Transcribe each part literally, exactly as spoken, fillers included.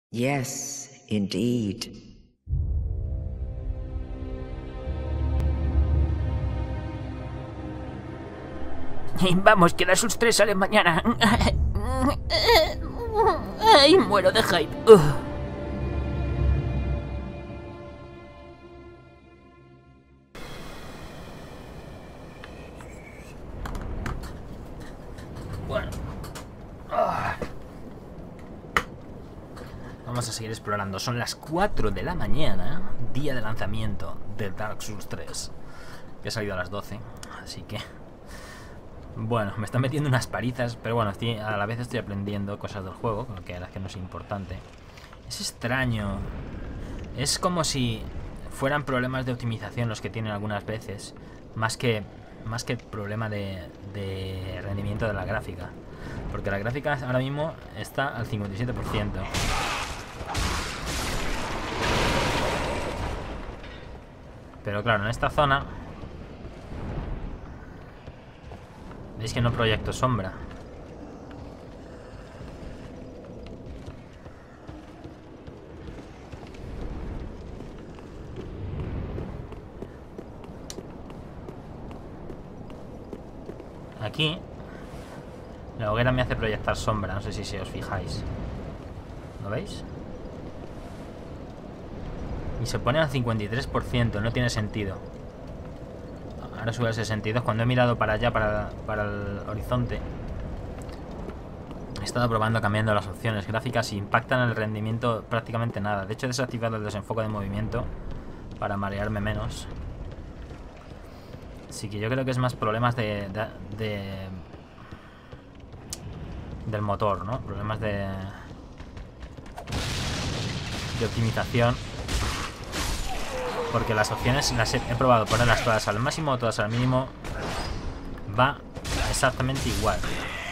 Yes, indeed. Vamos, que la sus tres sale mañana. Ay, muero de hype. Ugh. Bueno. Ah. Vamos a seguir explorando. Son las cuatro de la mañana, día de lanzamiento de Dark Souls tres. Que ha salido a las doce, así que... Bueno, me están metiendo unas palizas, pero bueno, estoy, a la vez estoy aprendiendo cosas del juego, que a las que no es importante. Es extraño. Es como si fueran problemas de optimización los que tienen algunas veces, más que, más que problema de, de rendimiento de la gráfica. Porque la gráfica ahora mismo está al cincuenta y siete por ciento. Pero claro, en esta zona... ¿Veis que no proyecto sombra? Aquí la hoguera me hace proyectar sombra. No sé si, si os fijáis. ¿Lo veis? Y se pone al cincuenta y tres por ciento. No tiene sentido. Ahora sube al sesenta y dos. Cuando he mirado para allá, para, para el horizonte, he estado probando cambiando las opciones gráficas y impactan el rendimiento prácticamente nada. De hecho, he desactivado el desenfoque de movimiento para marearme menos. Así que yo creo que es más problemas de, de, de del motor, ¿no? Problemas de de optimización. Porque las opciones las he, he probado ponerlas todas al máximo o todas al mínimo. Va exactamente igual.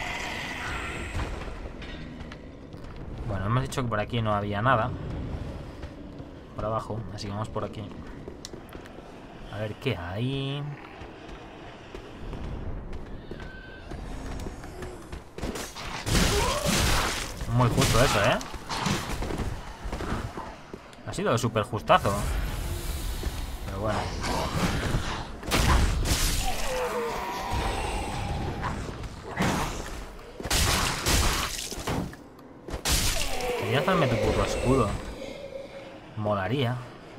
Bueno, hemos dicho que por aquí no había nada. Por abajo, así que vamos por aquí. A ver qué hay. Muy justo eso, ¿eh? Ha sido súper justazo. Pero bueno. Quería hacerme tu puto escudo. Molaría.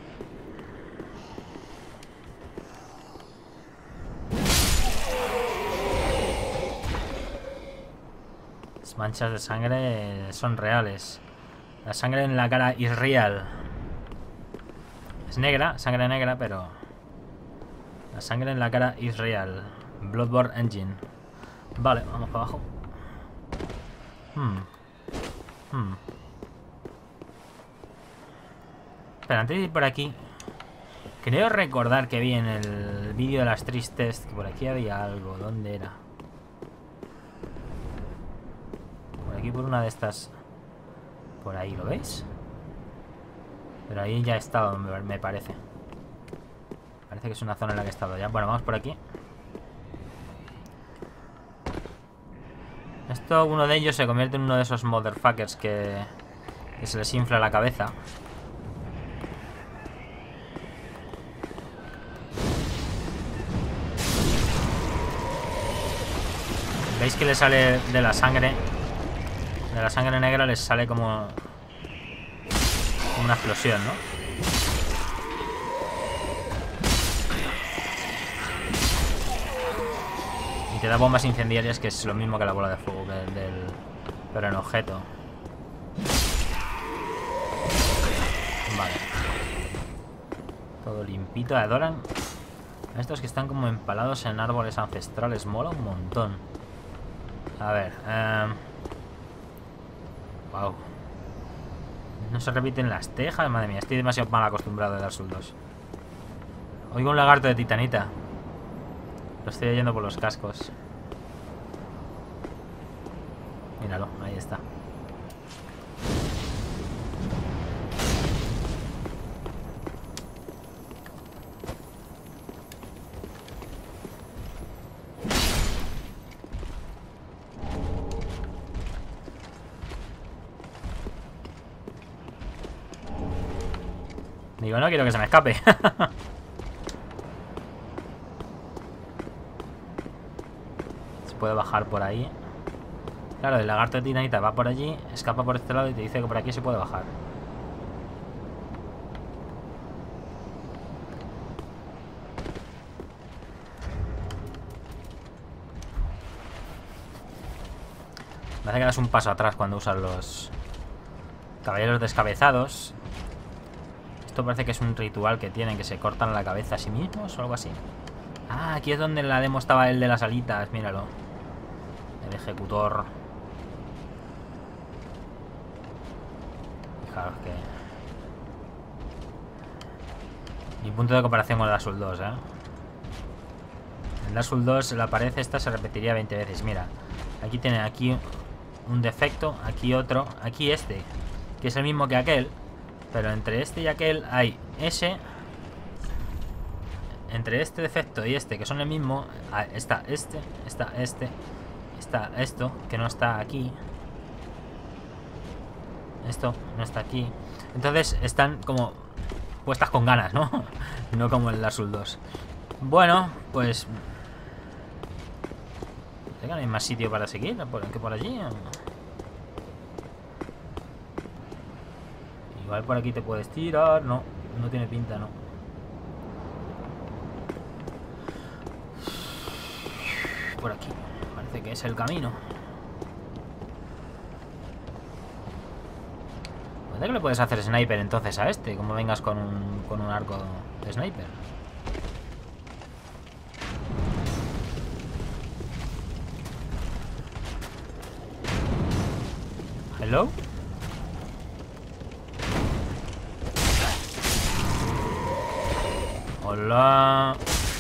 Las manchas de sangre son reales. La sangre en la cara es real. Es negra, sangre negra, pero... La sangre en la cara es real. Bloodborne Engine. Vale, vamos para abajo. Hmm. Hmm. Espera, antes de ir por aquí, creo recordar que vi en el vídeo de las tristes que por aquí había algo. ¿Dónde era? Por aquí, por una de estas. Por ahí, ¿lo veis? Pero ahí ya he estado, me parece. Parece que es una zona en la que he estado ya. Bueno, vamos por aquí. Esto, uno de ellos se convierte en uno de esos motherfuckers que, que se les infla la cabeza. ¿Veis que le sale de la sangre? De la sangre negra les sale como... como una explosión, ¿no? Y te da bombas incendiarias, que es lo mismo que la bola de fuego, que el del... pero en objeto. Vale. Todo limpito. Adoran a estos que están como empalados en árboles ancestrales. Mola un montón. A ver. Um... Wow. No se repiten las tejas. Madre mía, estoy demasiado mal acostumbrado a Dark Souls dos. Oigo un lagarto de titanita. Lo estoy oyendo por los cascos. Míralo, ahí está. Digo, no quiero que se me escape. Se puede bajar por ahí. Claro, el lagarto de titanita va por allí, escapa por este lado y te dice que por aquí se puede bajar. Parece que das un paso atrás cuando usas los caballeros descabezados. Esto parece que es un ritual que tienen, que se cortan la cabeza a sí mismos o algo así. Ah, aquí es donde en la demo estaba el de las alitas, míralo. El ejecutor. Fijaros que... Y punto de comparación con el Dark Souls dos, ¿eh? En Dark Souls dos la pared esta se repetiría veinte veces. Mira, aquí tiene aquí un defecto, aquí otro, aquí este, que es el mismo que aquel, pero entre este y aquel hay ese. Entre este defecto y este, que son el mismo, está este, está este, está esto, que no está aquí. Esto no está aquí. Entonces están como puestas con ganas, ¿no? No como el Dark Souls dos. Bueno, pues... ¿no hay más sitio para seguir que por allí? Igual por aquí te puedes tirar. No, no tiene pinta, no. Por aquí. Parece que es el camino. Parece que le puedes hacer sniper entonces a este, como vengas con un, con un arco de sniper. Hello. Hola.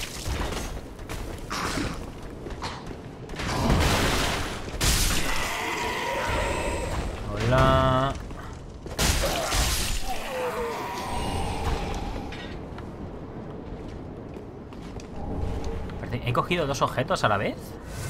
Hola. He cogido dos objetos a la vez.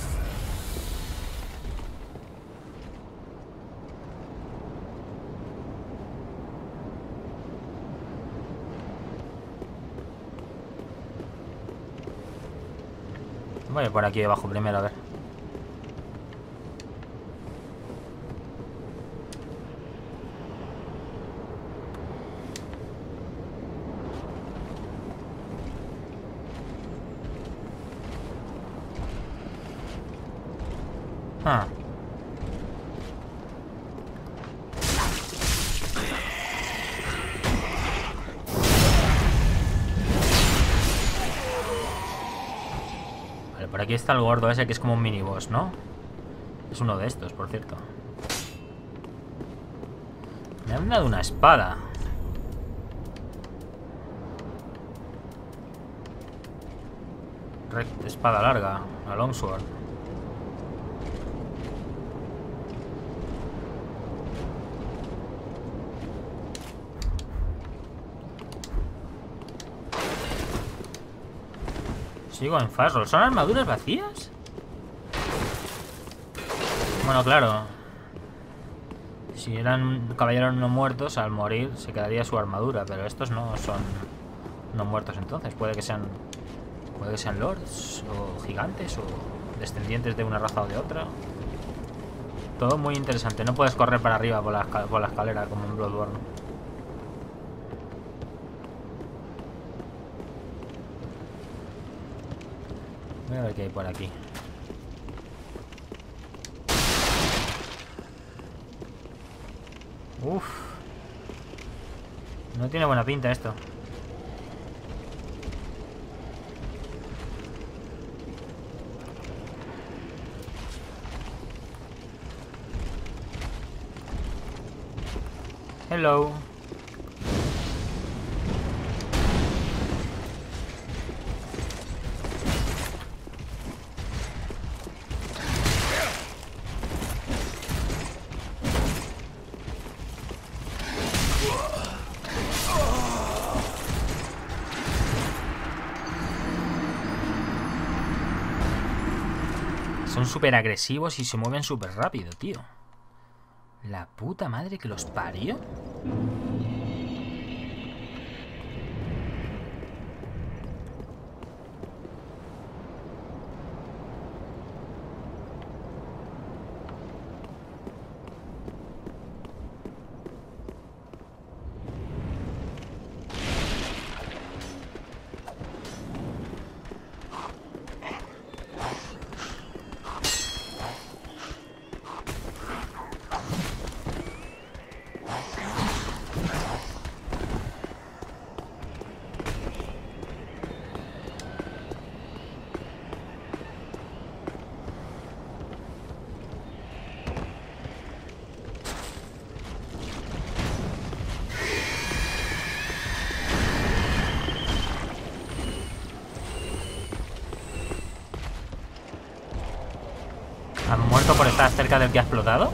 Voy por aquí debajo primero, a ver. Ah. Vale, por aquí está el gordo ese que es como un miniboss, ¿no? Es uno de estos, por cierto. Me han dado una espada. Rect, espada larga, a longsword. Sigo en fast roll. ¿Son armaduras vacías? Bueno, claro. Si eran caballeros no muertos, al morir se quedaría su armadura. Pero estos no son no muertos entonces. Puede que sean Puede que sean lords o gigantes o descendientes de una raza o de otra. Todo muy interesante. No puedes correr para arriba por la, por la escalera como en Bloodborne. Voy a ver qué hay por aquí. Uff. No tiene buena pinta esto. Hello. Son súper agresivos y se mueven súper rápido, tío. La puta madre que los parió. ¿Han muerto por estar cerca del que ha explotado?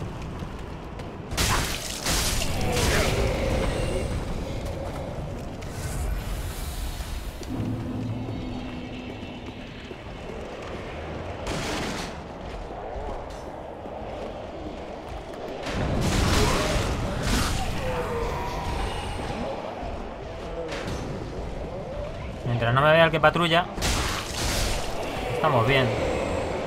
Mientras no me vea el que patrulla, estamos bien.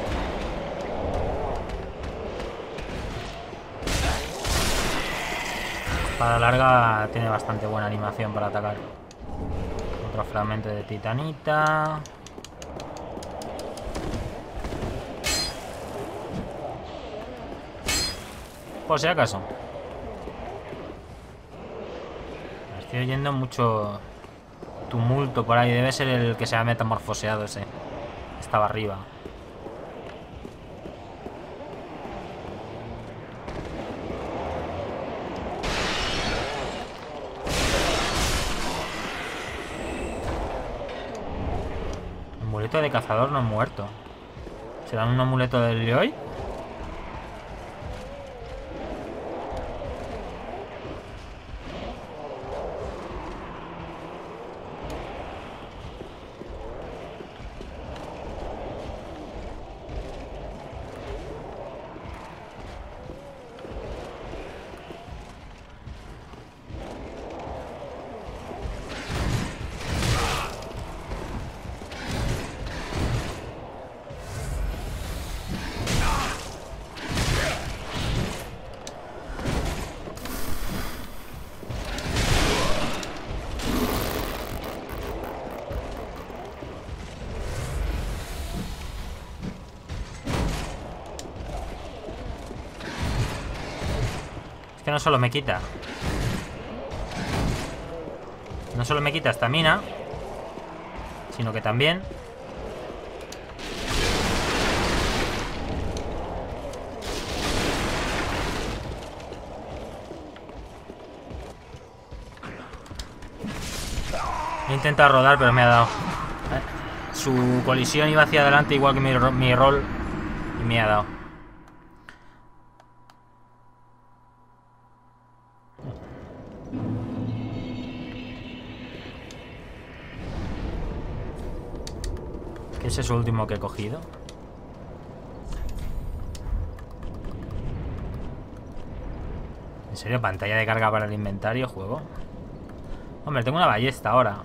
Para larga tiene bastante buena animación para atacar. Otro fragmento de titanita. Por si acaso. Estoy oyendo mucho tumulto por ahí. Debe ser el que se ha metamorfoseado ese. Estaba arriba. Amuleto de cazador no muerto. ¿Será un amuleto del Leoy? Que no solo me quita No solo me quita estamina, sino que también he intentado rodar, pero me ha dado. Su colisión iba hacia adelante igual que mi, mi rol, y me ha dado. ¿Qué es eso último que he cogido? ¿En serio? ¿Pantalla de carga para el inventario, juego? Hombre, tengo una ballesta ahora.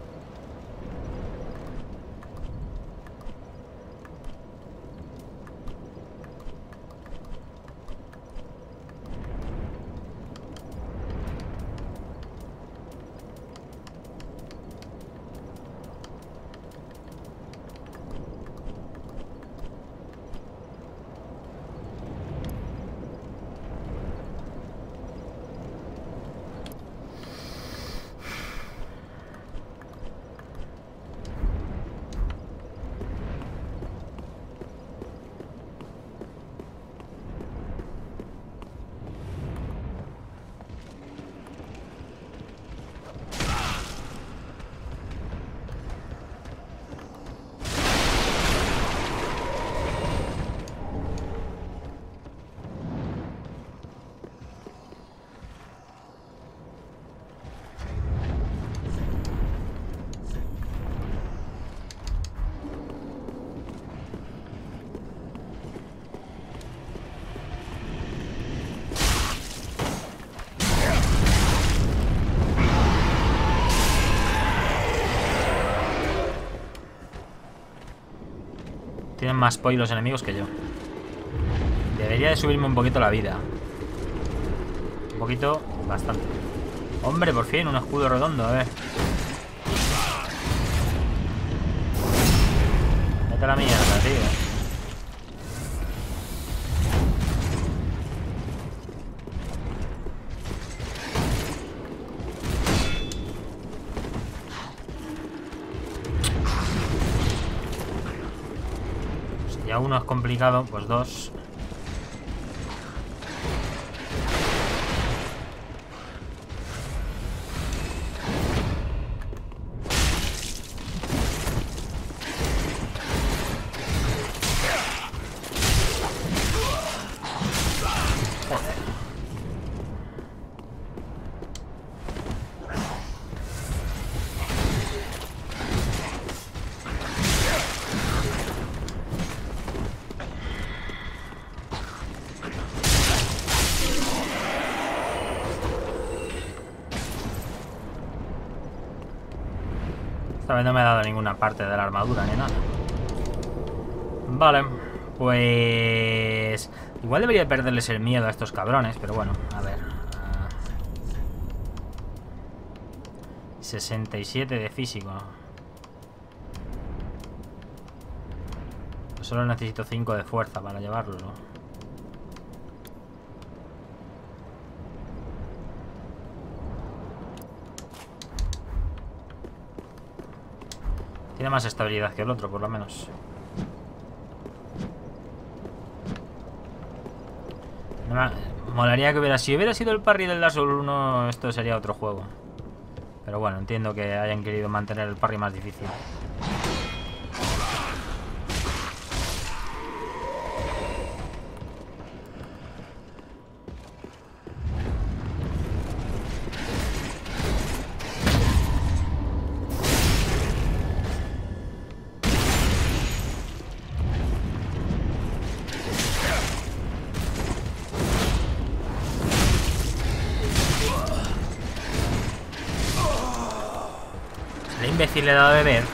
Tienen más poi los enemigos que yo. Debería de subirme un poquito la vida. Un poquito, bastante. Hombre, por fin, un escudo redondo, a ver. Vete a la mierda, tío. a uno es complicado, pues dos. Esta vez no me ha dado ninguna parte de la armadura ni nada. Vale, pues... igual debería perderles el miedo a estos cabrones, pero bueno, a ver. Uh... sesenta y siete de físico. Solo necesito cinco de fuerza para llevarlo. Tiene más estabilidad que el otro, por lo menos. No me... Molaría que hubiera... Si hubiera sido el parry del Dark Souls uno, esto sería otro juego. Pero bueno, entiendo que hayan querido mantener el parry más difícil. Imbécil le he dado a beber.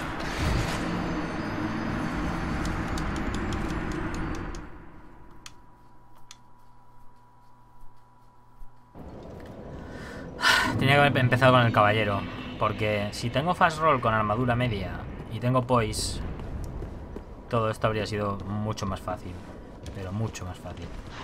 Tenía que haber empezado con el caballero, porque si tengo fast roll con armadura media y tengo poise, todo esto habría sido mucho más fácil, pero mucho más fácil.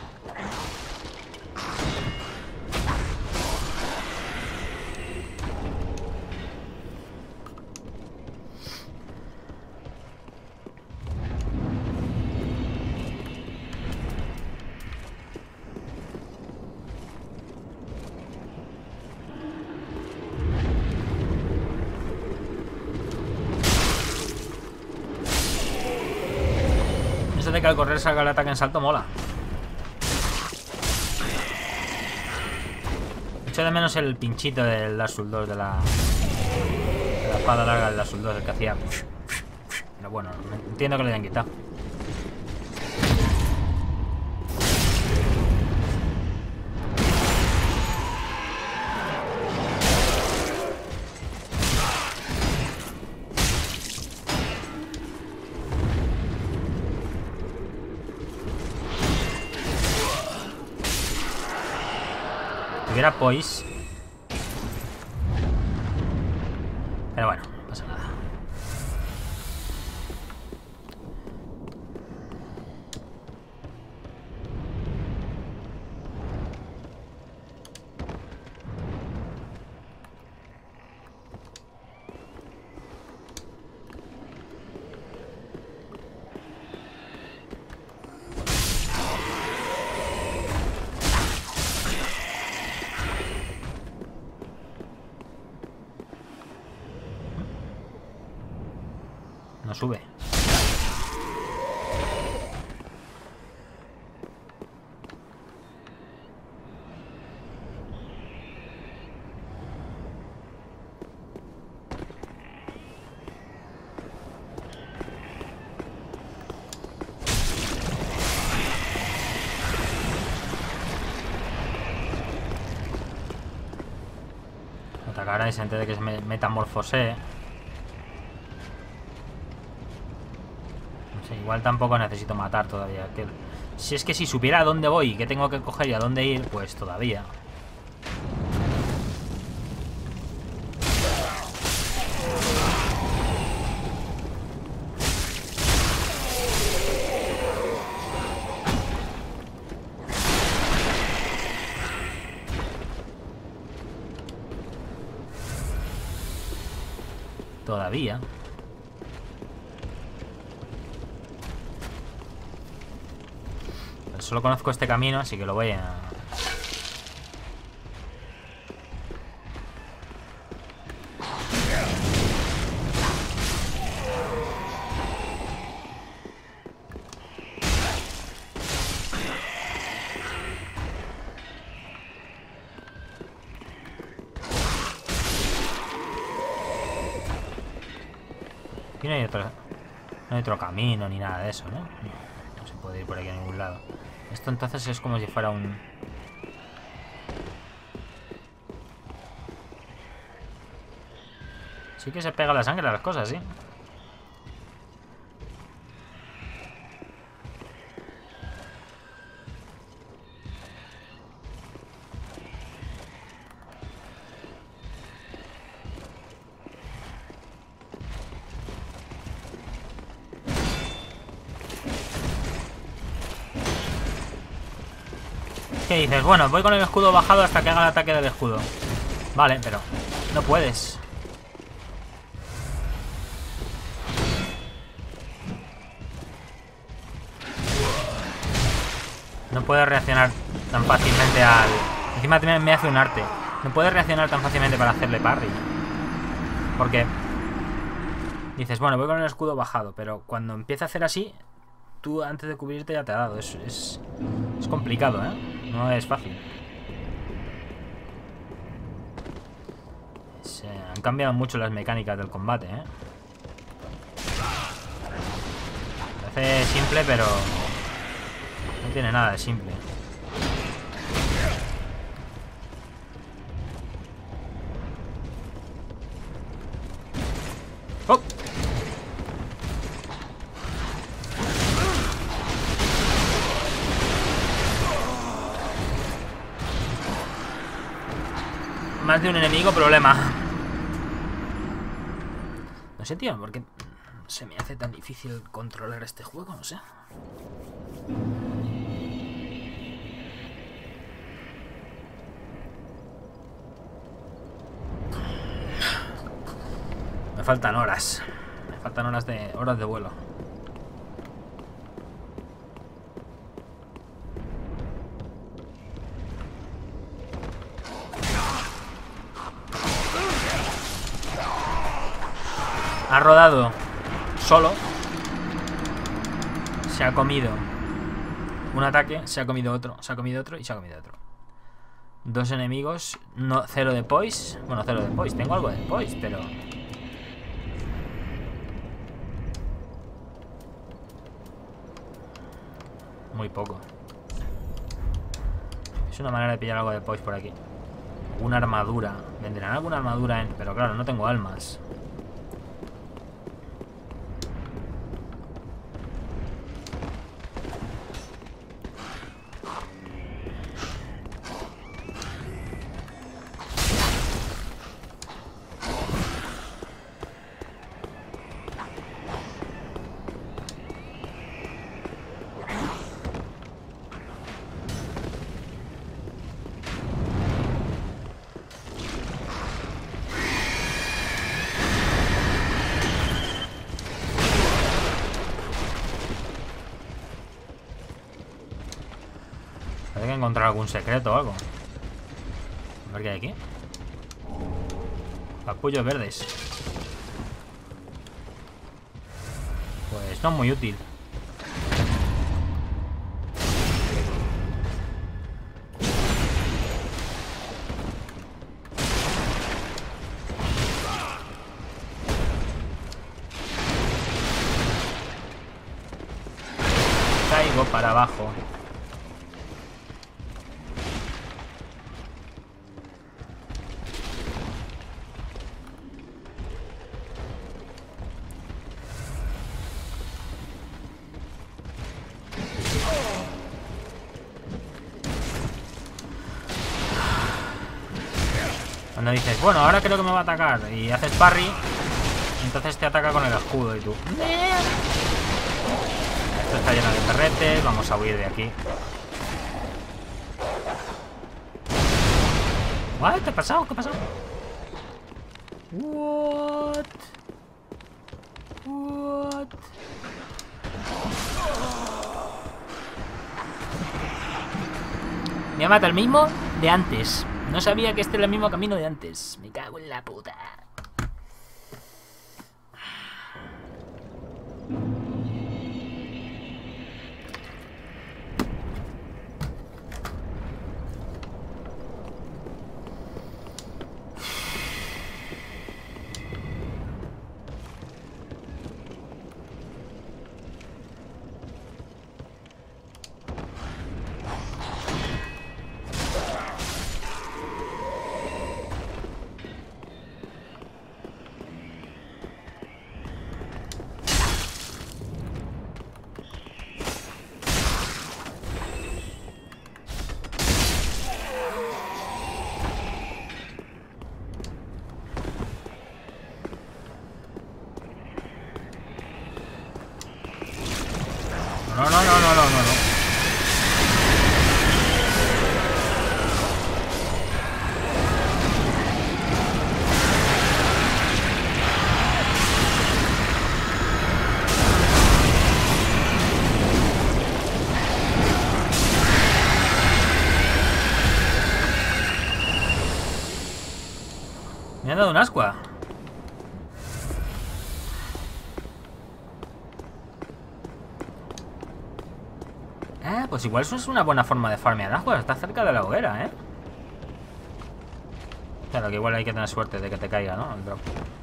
De que al correr salga el ataque en salto mola. Echo de menos el pinchito del Dark Souls dos, de la, de la espada larga del Dark Souls dos, el que hacía. Pero bueno, entiendo que le hayan quitado. Era poise. Pero bueno, no pasa nada. No sube. Atacaráis antes de que se me metamorfosee. Igual tampoco necesito matar todavía. Que... Si es que si supiera a dónde voy y qué tengo que coger y a dónde ir, pues todavía. Todavía. solo conozco este camino, así que lo voy a... Aquí no hay otro, no hay otro camino ni nada de eso, ¿no? No se puede ir por aquí a ningún lado. Esto entonces es como si fuera un... Sí que se pega la sangre a las cosas, ¿sí? ¿Qué dices? Bueno, voy con el escudo bajado hasta que haga el ataque del escudo. Vale, pero no puedes. No puedes reaccionar tan fácilmente al... Encima también me hace un arte. No puedes reaccionar tan fácilmente para hacerle parry. Porque dices, bueno, voy con el escudo bajado, pero cuando empieza a hacer así, tú antes de cubrirte ya te ha dado. Es, es, es complicado, ¿eh? No es fácil. Se han cambiado mucho las mecánicas del combate, ¿eh? Parece simple, pero no tiene nada de simple. ¡Oh! Más de un enemigo, problema. No sé, tío, ¿por qué se me hace tan difícil controlar este juego? No sé. Me faltan horas. Me faltan horas de horas de vuelo. Ha rodado solo. Se ha comido un ataque, se ha comido otro, se ha comido otro y se ha comido otro. Dos enemigos, no, cero de poise. Bueno, cero de poise, tengo algo de poise, pero... muy poco. Es una manera de pillar algo de poise por aquí. Una armadura. Vendrán alguna armadura en... Pero claro, no tengo almas. Hay que encontrar algún secreto o algo. A ver qué hay aquí. Capullos verdes. Pues no muy útil. Caigo para abajo. Cuando dices, bueno, ahora creo que me va a atacar y haces parry, entonces te ataca con el escudo y tú... Esto está lleno de perretes, vamos a huir de aquí. What? ¿Qué ha pasado? ¿Qué ha pasado? What? What? Me ha matado el mismo de antes. No sabía que este era el mismo camino de antes. Me cago en la puta. No, no, no, no, no, no, no. Me han dado un ascua. Eh, pues igual eso es una buena forma de farmear ascuas. Está cerca de la hoguera, ¿eh? Claro, que igual hay que tener suerte de que te caiga, ¿no? El drop.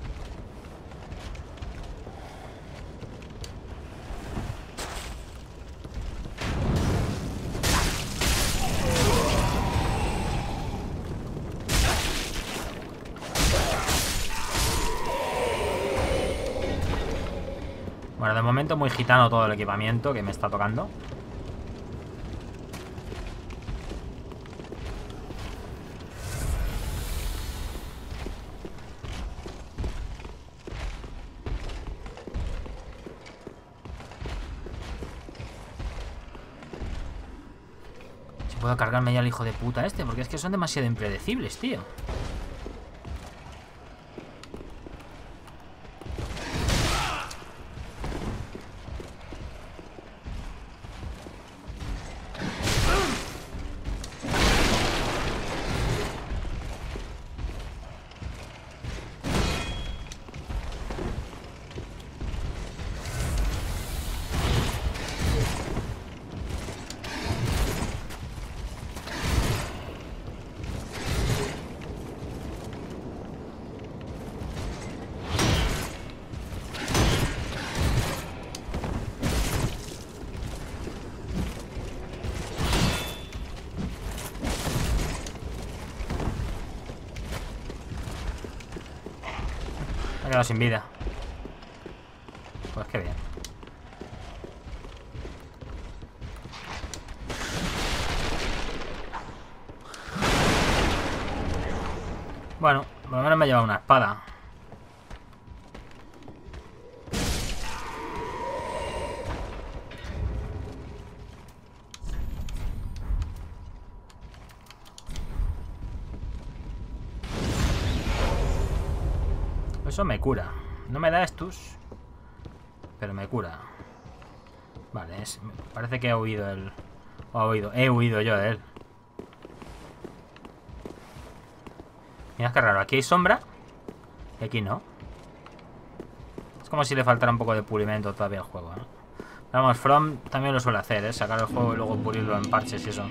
Bueno, de momento muy gitano todo el equipamiento que me está tocando. Si puedo cargarme ya al hijo de puta este, porque es que son demasiado impredecibles, tío. Me he quedado sin vida. Pues qué bien. Bueno, por lo menos me he llevado una espada. Eso me cura. No me da estus, pero me cura. Vale, es, parece que he huido él. O ha huido. He huido yo de él. Mira qué raro. Aquí hay sombra y aquí no. Es como si le faltara un poco de pulimento todavía al juego, ¿no? Vamos, From también lo suele hacer, ¿eh? Sacar el juego y luego pulirlo en parches y eso.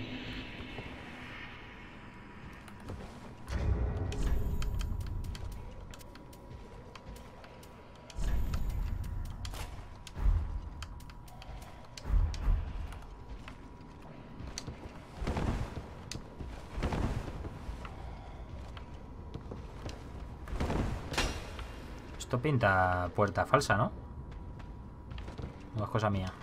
Esto pinta puerta falsa, ¿no? No es cosa mía.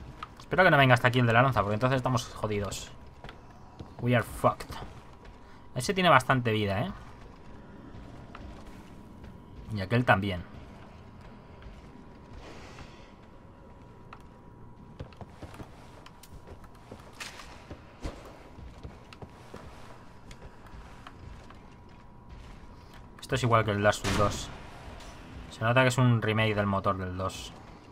Espero que no venga hasta aquí el de la lanza, porque entonces estamos jodidos. We are fucked. Ese tiene bastante vida, ¿eh? Y aquel también. Esto es igual que el Dark Souls dos. Se nota que es un remake del motor del dos.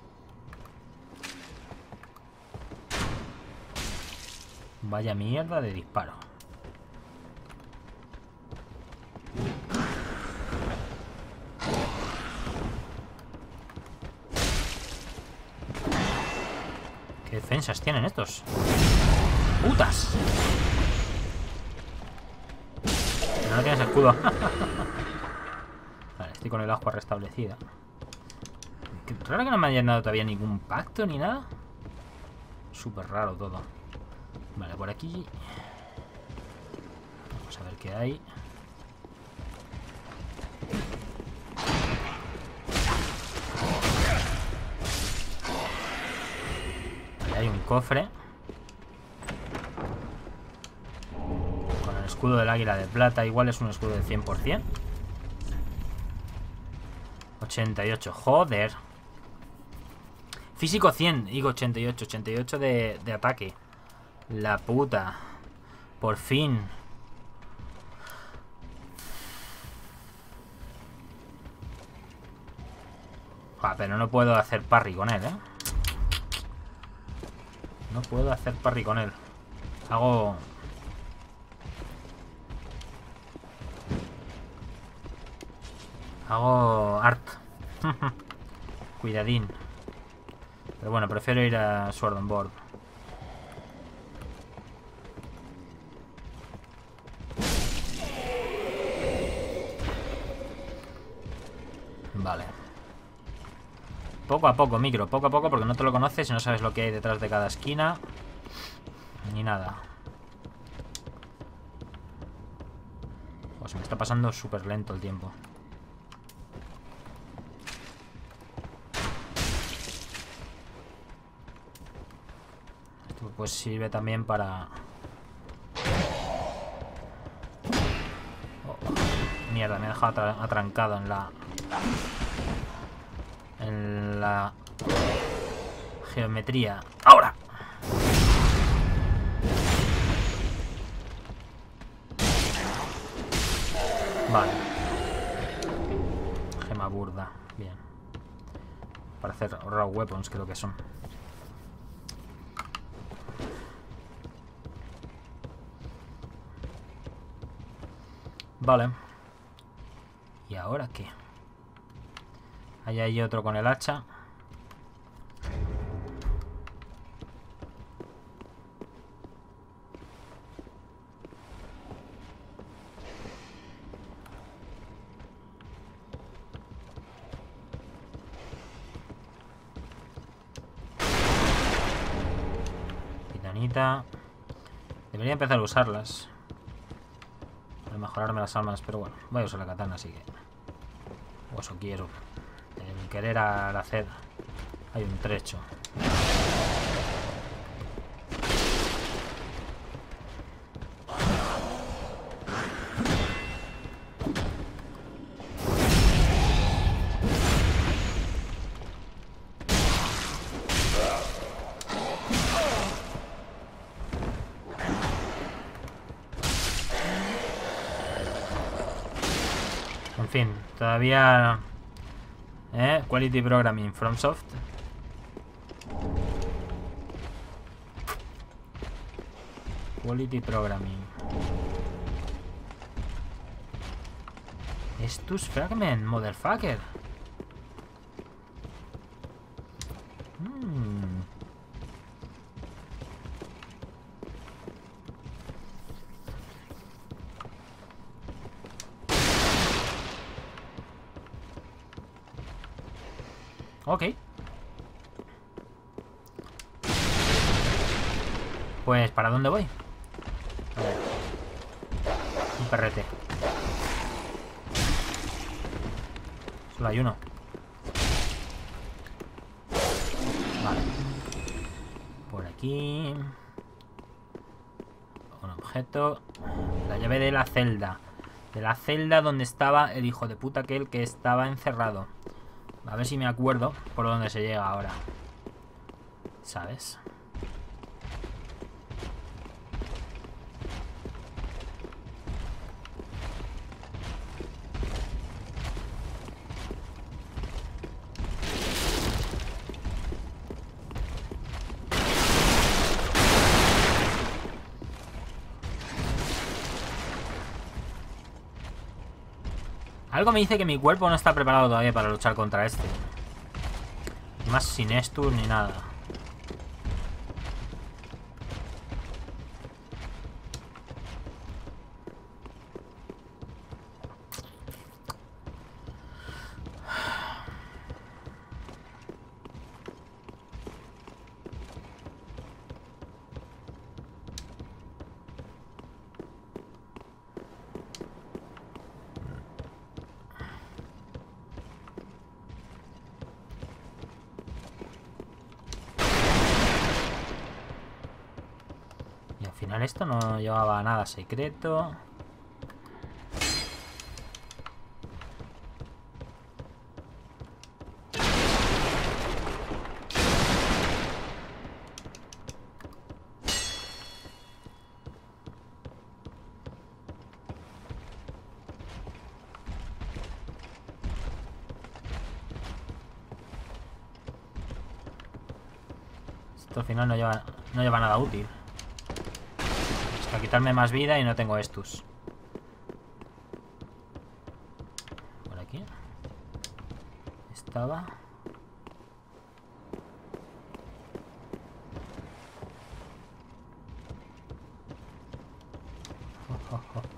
Vaya mierda de disparo. ¿Qué defensas tienen estos? ¡Putas! Pero no tienes escudo. Vale, estoy con el agua restablecida. Qué raro que no me hayan dado todavía ningún pacto ni nada. Súper raro todo. Vale, por aquí. Vamos a ver qué hay. Vale, hay un cofre. Con el escudo del águila de plata. Igual es un escudo de cien por cien. ochenta y ocho, joder. Físico cien, digo ochenta y ocho. ochenta y ocho de, de ataque. La puta. Por fin. Ah, pero no puedo hacer parry con él, ¿eh? No puedo hacer parry con él. Hago... Hago art. Cuidadín. Pero bueno, prefiero ir a Sword and Board. Vale. Poco a poco, micro. Poco a poco porque no te lo conoces y no sabes lo que hay detrás de cada esquina. Ni nada. Oh, se me está pasando súper lento el tiempo. Esto pues sirve también para... Oh, mierda, me he dejado atra- atrancado en la... En la... geometría. ¡Ahora! Vale. Gema burda. Bien. Para hacer raw weapons creo que son. Vale. ¿Y ahora qué? Ahí hay otro con el hacha. Titanita. Debería empezar a usarlas para mejorarme las armas, pero bueno, voy a usar la katana, así que... O eso quiero. El querer al hacer hay un trecho. En fin, todavía... ¿Eh? Quality Programming FromSoft. Quality Programming. Estus Fragment, motherfucker. Mm. Ok. Pues, ¿para dónde voy? A ver. Un perrete. Solo hay uno. Vale. Por aquí. Un objeto. La llave de la celda. De la celda donde estaba el hijo de puta aquel que estaba encerrado. A ver si me acuerdo por dónde se llega ahora. ¿Sabes? Algo me dice que mi cuerpo no está preparado todavía para luchar contra este. Más sin estus ni nada. Al final esto no llevaba a nada secreto. Esto al final no lleva, no lleva nada útil. A quitarme más vida y no tengo estus. Por aquí estaba. Oh, oh, oh.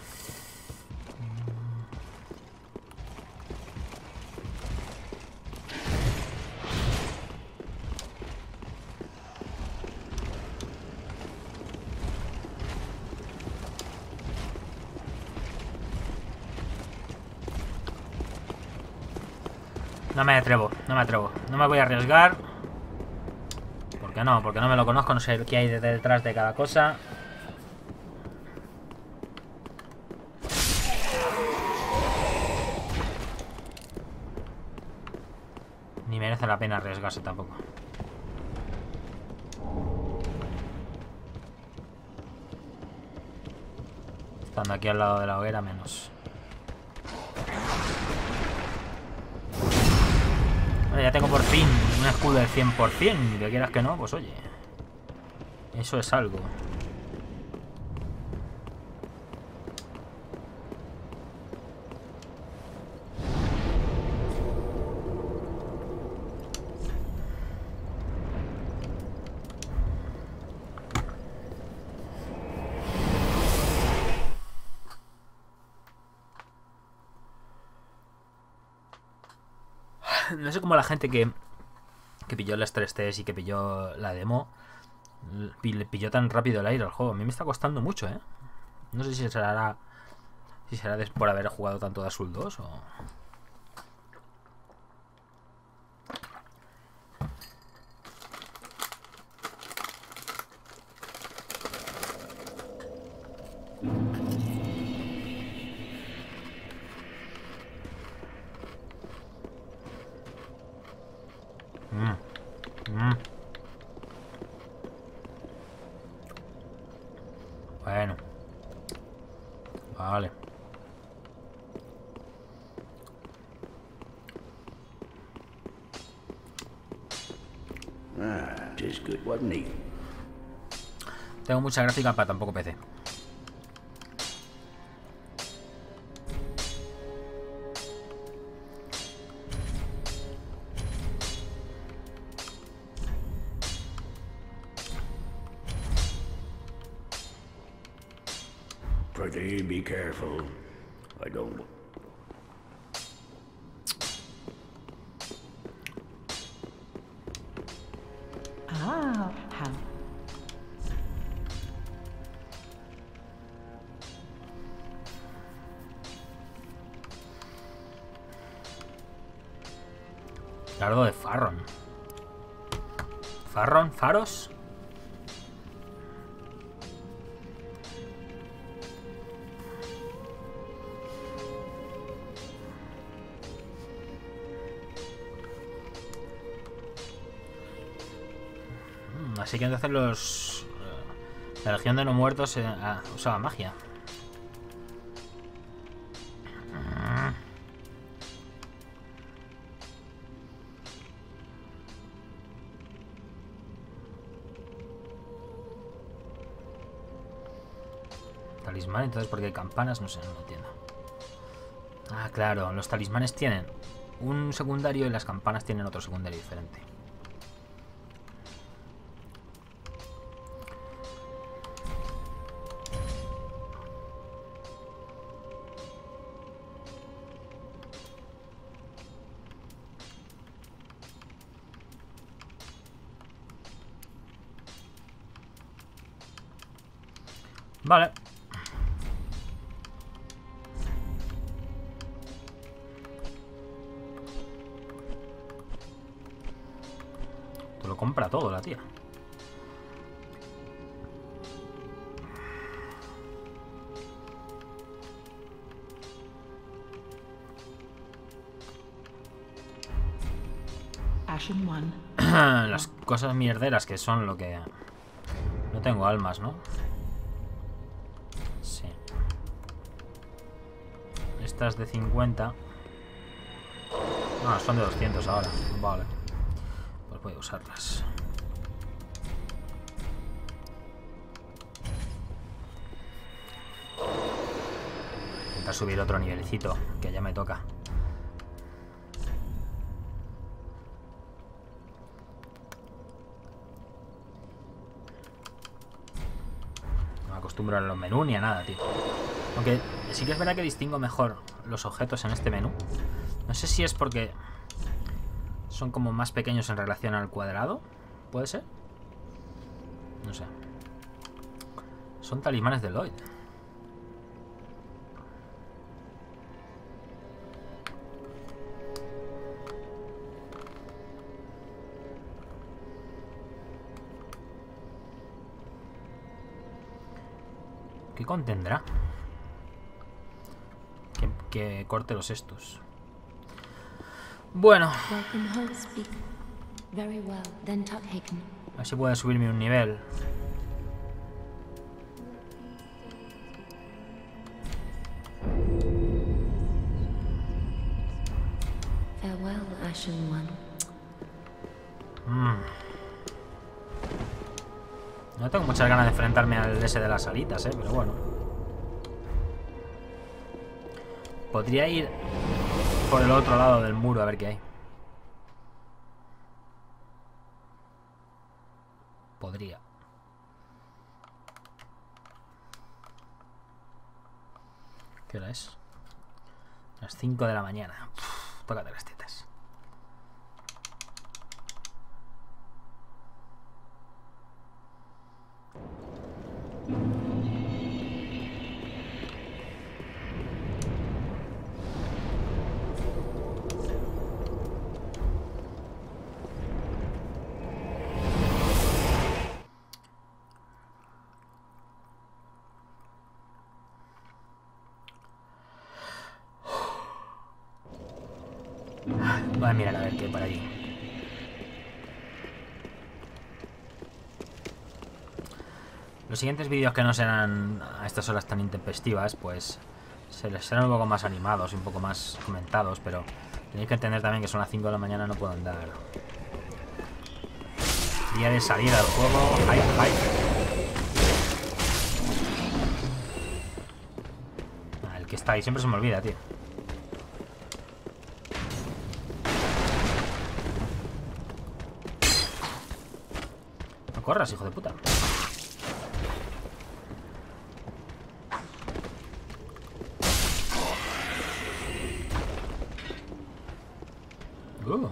No me atrevo, no me atrevo. No me voy a arriesgar. ¿Por qué no? Porque no me lo conozco, no sé qué hay detrás de cada cosa. Ni merece la pena arriesgarse tampoco. Estando aquí al lado de la hoguera, menos. Ya tengo por fin un escudo del cien por cien. Y que quieras que no, pues oye, eso es algo. No sé cómo la gente que, que pilló las tres Ts y que pilló la demo le pilló tan rápido el aire al juego. A mí me está costando mucho, ¿eh? No sé si será si será por haber jugado tanto Dark Souls dos o... Mm. Mm. Bueno. Vale. Ah, just good, wasn't he? Tengo mucha gráfica para tampoco P C. Pretty be careful. I don't. Ah, how Largo de Farron. Farron, Faros. Así que entonces los... La Legión de No Muertos eh, ah, usaba magia. Talismán, entonces, porque hay campanas, no sé, no lo entiendo. Ah, claro, los talismanes tienen un secundario y las campanas tienen otro secundario diferente. Vale. Te lo compra todo la tía. Ashen One. Las cosas mierderas que son lo que... No tengo almas, ¿no? Sí. Estas de cincuenta. Ah, son de doscientos ahora. Vale. Pues voy a usarlas. Intentar subir otro nivelcito, que ya me toca. No me acostumbro a los menús ni a nada, tío. Aunque sí que es verdad que distingo mejor los objetos en este menú. No sé si es porque son como más pequeños en relación al cuadrado. ¿Puede ser? No sé. Son talismanes de Lloyd. ¿Qué contendrá? Que, que corte los estos. Bueno. A ver si puede subirme un nivel. Farewell, Ashen One. Mm. No tengo muchas ganas de enfrentarme al ese de las alitas, eh, pero bueno. Podría ir por el otro lado del muro a ver qué hay. Podría. ¿Qué hora es? Las cinco de la mañana. Uf, tócate las tetas. Voy a mirar a ver qué hay por allí. Los siguientes vídeos que no serán a estas horas tan intempestivas, pues se les serán un poco más animados y un poco más comentados, pero tenéis que entender también que son las cinco de la mañana, no puedo andar. Día de salir al juego, hype, hype. Ah, el que está ahí siempre se me olvida, tío. No corras, hijo de puta. Uh.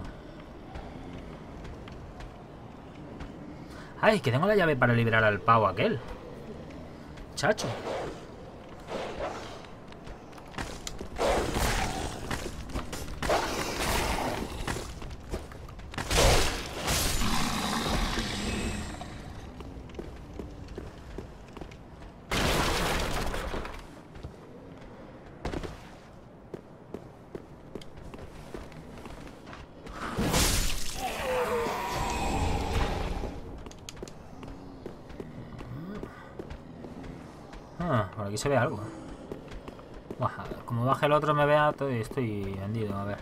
Ay, que tengo la llave para liberar al pavo aquel. Chacho. Por aquí se ve algo. Baja. Como baje el otro me vea, estoy, estoy vendido. A ver.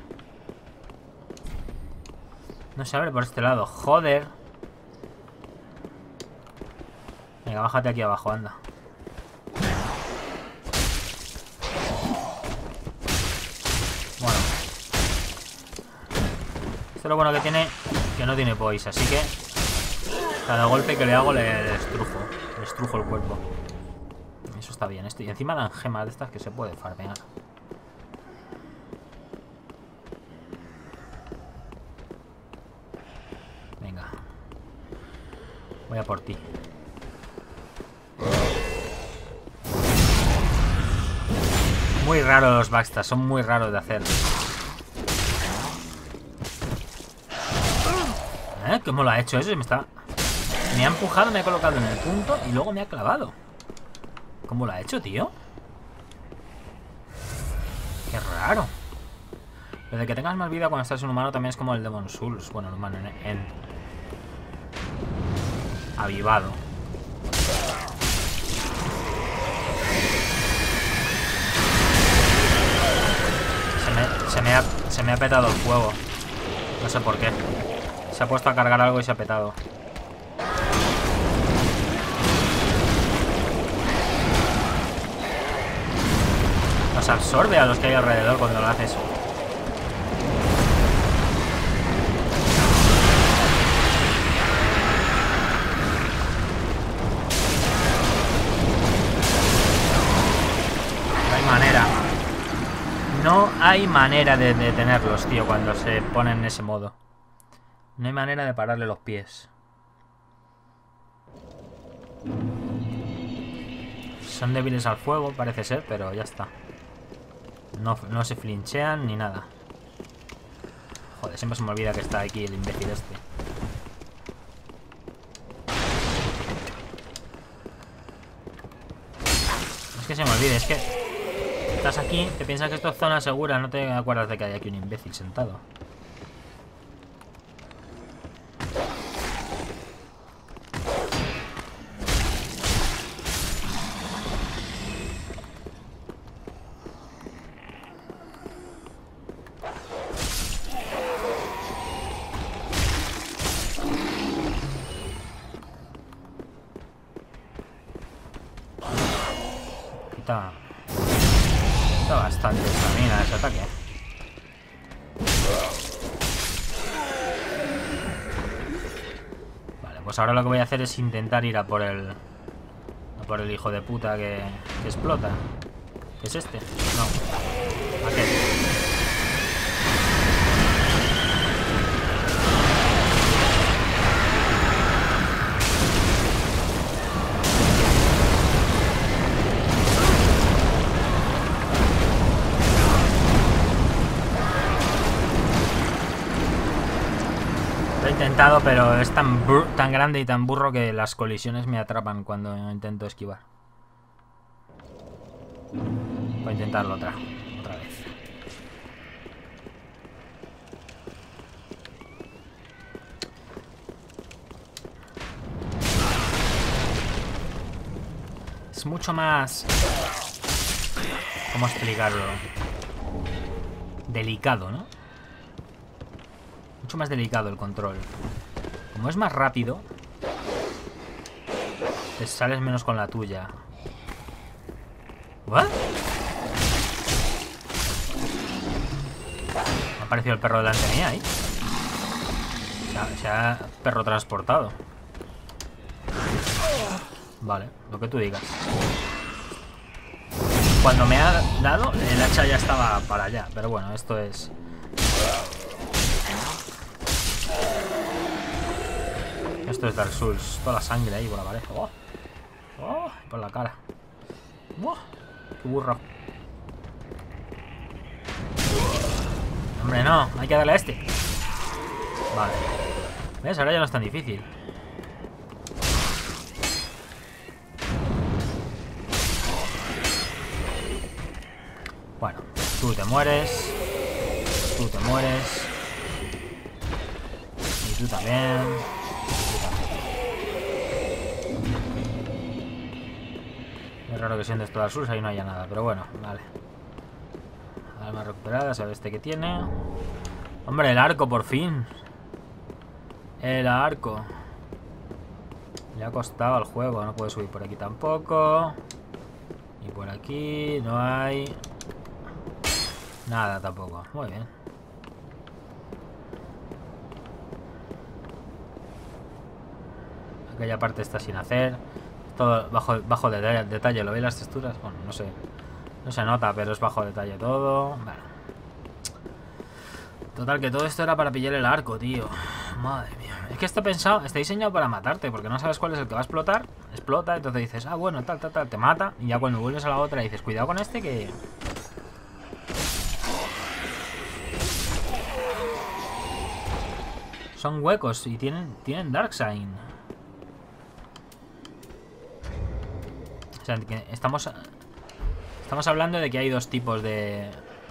No se abre por este lado. Joder. Venga, bájate aquí abajo, anda. Bueno. Esto es lo bueno que tiene, que no tiene poise, así que cada golpe que le hago le destrujo. Le destrujo el cuerpo. Eso está bien. Esto. Y encima dan gemas de estas que se puede farmear. Venga. Voy a por ti. Muy raros los backstabs, son muy raros de hacer. ¿Eh? ¿Cómo lo ha hecho eso? Me está... Me ha empujado, me ha colocado en el punto y luego me ha clavado. ¿Cómo lo ha hecho, tío? Qué raro. Lo de que tengas más vida cuando estás en humano también es como el Demon Souls. Bueno, en humano, en... en... avivado. Se me, se, me ha, se me ha petado el fuego. No sé por qué. Se ha puesto a cargar algo y se ha petado. Los absorbe a los que hay alrededor cuando lo haces. No hay manera. No hay manera de detenerlos, tío, cuando se ponen en ese modo. No hay manera de pararle los pies. Son débiles al fuego, parece ser, pero ya está. No, no se flinchean ni nada. Joder, siempre se me olvida que está aquí el imbécil este. Es que se me olvide, es que estás aquí, te piensas que esto es zona segura, no te acuerdas de que hay aquí un imbécil sentado. Está, está bastante estamina ese ataque. Vale, pues ahora lo que voy a hacer es intentar ir a por el... A por el hijo de puta que, que explota. ¿Qué es este? No. Aquel. Lo he intentado, pero es tan, tan grande y tan burro que las colisiones me atrapan cuando intento esquivar. Voy a intentarlo otra, otra vez. Es mucho más... ¿Cómo explicarlo? Delicado, ¿no? Mucho más delicado el control. Como es más rápido, te sales menos con la tuya. ¿What? Me ha aparecido el perro delante mía ahí. Se ha, se ha perro transportado. Vale, lo que tú digas. Cuando me ha dado, el hacha ya estaba para allá. Pero bueno, esto es... Esto es Dark Souls. Toda la sangre ahí por la pared. Oh. Oh, por la cara. Oh, qué burro. Hombre, no. Hay que darle a este. Vale. ¿Ves? Ahora ya no es tan difícil. Bueno, tú te mueres. Tú te mueres. Y tú también. Es raro que siendo esto al sur ahí no haya nada, pero bueno, vale. Alma recuperada, sabe este que tiene. Hombre, el arco, por fin. El arco. Le ha costado al juego, no puede subir por aquí tampoco. Y por aquí no hay nada tampoco. Muy bien. Aquella parte está sin hacer. Todo bajo, bajo detalle, detalle. ¿Lo veis las texturas? Bueno, no sé. No se nota, pero es bajo detalle todo. Bueno. Total, que todo esto era para pillar el arco, tío. Madre mía. Es que está pensado, está diseñado para matarte, porque no sabes cuál es el que va a explotar. Explota, entonces dices, ah, bueno, tal, tal, tal, te mata. Y ya cuando vuelves a la otra dices, cuidado con este que... Son huecos y tienen, tienen Darkseid. O sea, que estamos... Estamos hablando de que hay dos tipos de...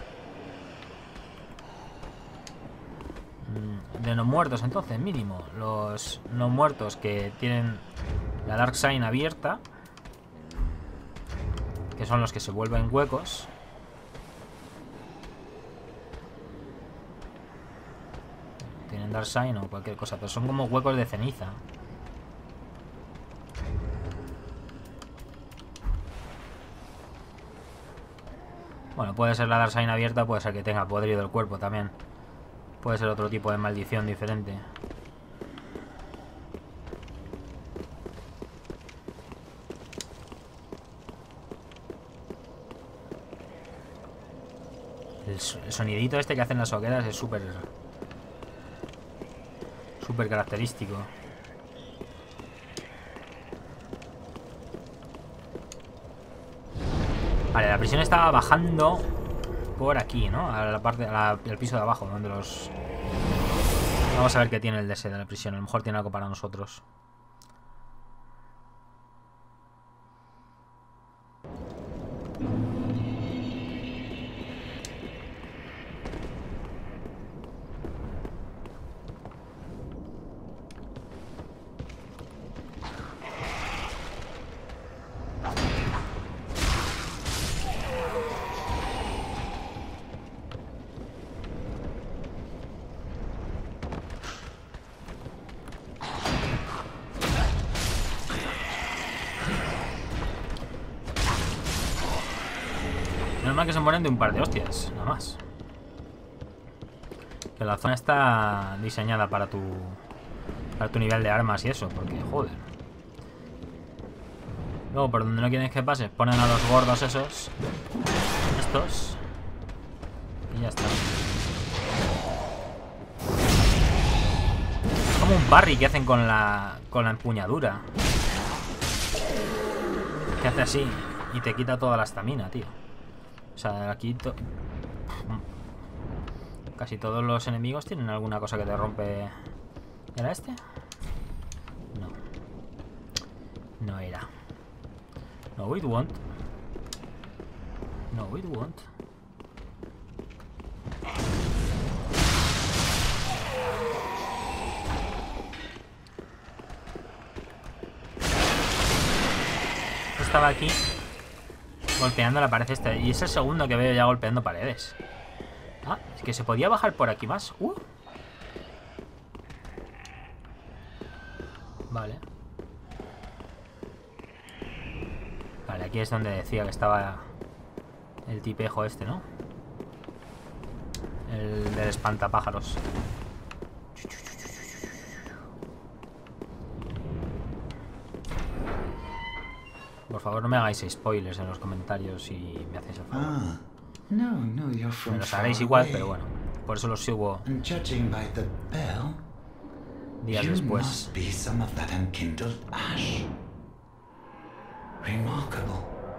De no muertos, entonces, mínimo. Los no muertos que tienen la Darkseid abierta, que son los que se vuelven huecos. Tienen Darkseid o cualquier cosa, pero son como huecos de ceniza. Bueno, puede ser la Darkseid abierta, puede ser que tenga podrido el cuerpo también. Puede ser otro tipo de maldición diferente. El, el sonidito este que hacen las hogueras es súper... Súper característico. Vale, la prisión estaba bajando por aquí, ¿no? A la parte, a la, al piso de abajo, donde los... Vamos a ver qué tiene el D S de la prisión. A lo mejor tiene algo para nosotros. Normal que se mueren de un par de hostias, nada más. Que la zona está diseñada para tu para tu nivel de armas y eso, porque joder. Luego, por donde no quieres que pases, ponen a los gordos esos, estos, y ya está. Es como un parry que hacen con la con la empuñadura, que hace así y te quita toda la estamina, tío. O sea, aquí to casi todos los enemigos tienen alguna cosa que te rompe. ¿Era este? No. No era. No, it won't. No, it won't. Estaba aquí golpeando la pared esta. Y es el segundo que veo ya golpeando paredes. Ah, es que se podía bajar por aquí más. Uh. Vale. Vale, aquí es donde decía que estaba el tipejo este, ¿no? El del espantapájaros. Por favor, no me hagáis spoilers en los comentarios si me hacéis el favor. Ah, no, no, you're from Me los far haréis igual, away. pero bueno. Por eso los sigo And judging by the bell, días you después. must be some of that unkindled ash. Remarkable.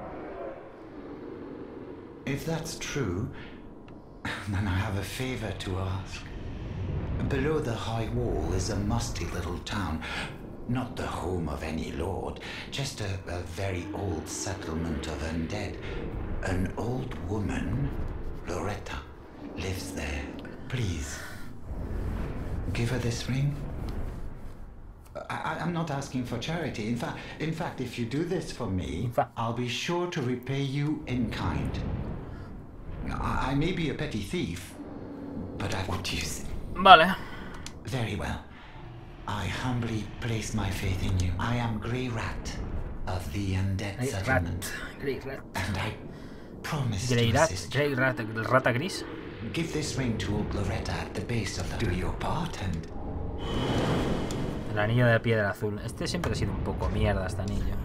If that's true, then I have a favor to ask. Below the high wall is a musty little town. Not the home of any lord, just a, a very old settlement of undead. An old woman, Loretta, lives there. Please, give her this ring. I, I, I'm not asking for charity. In fact, in fact, if you do this for me, I'll be sure to repay you in kind. I, I may be a petty thief, but I won't use it. Vale. Very well. I humbly place my faith in you. I am Grey Rat of the Undead Grey Settlement. Rat. Grey Rat. And I promise Grey to Rat. assist Grey Rat. Rata gris. Give this ring to old Loretta at the base of the... Do your part and... El anillo de piedra azul. Este siempre ha sido un poco mierda, este anillo.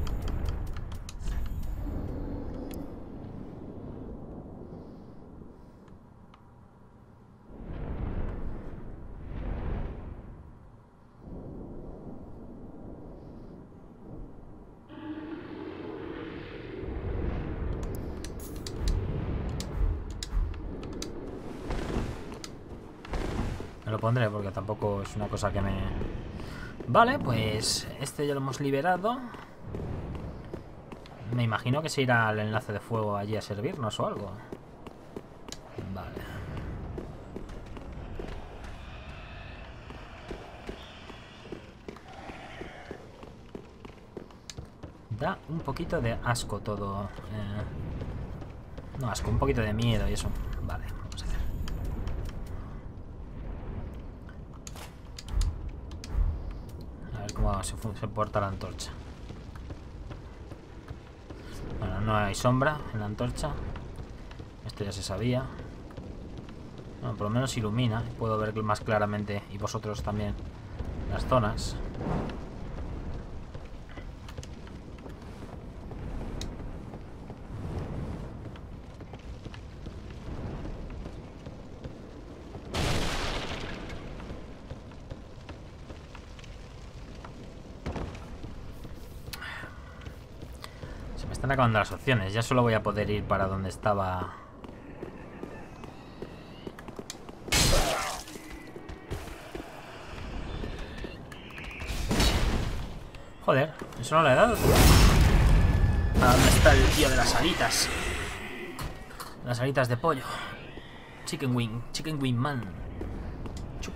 Me lo pondré porque tampoco es una cosa que me... Vale, pues este ya lo hemos liberado. Me imagino que se irá al enlace de fuego allí a servirnos o algo. Vale. Da un poquito de asco todo. Eh... No asco, un poquito de miedo y eso. Vale, vamos a hacer. A ver cómo se, se porta la antorcha. Bueno, no hay sombra en la antorcha. Esto ya se sabía. Bueno, por lo menos ilumina. Puedo ver más claramente, y vosotros también, las zonas. Están acabando las opciones. Ya solo voy a poder ir para donde estaba. Joder, eso no le he dado. ¿A dónde está el tío de las alitas? Las alitas de pollo. Chicken wing, chicken wing man. Chup.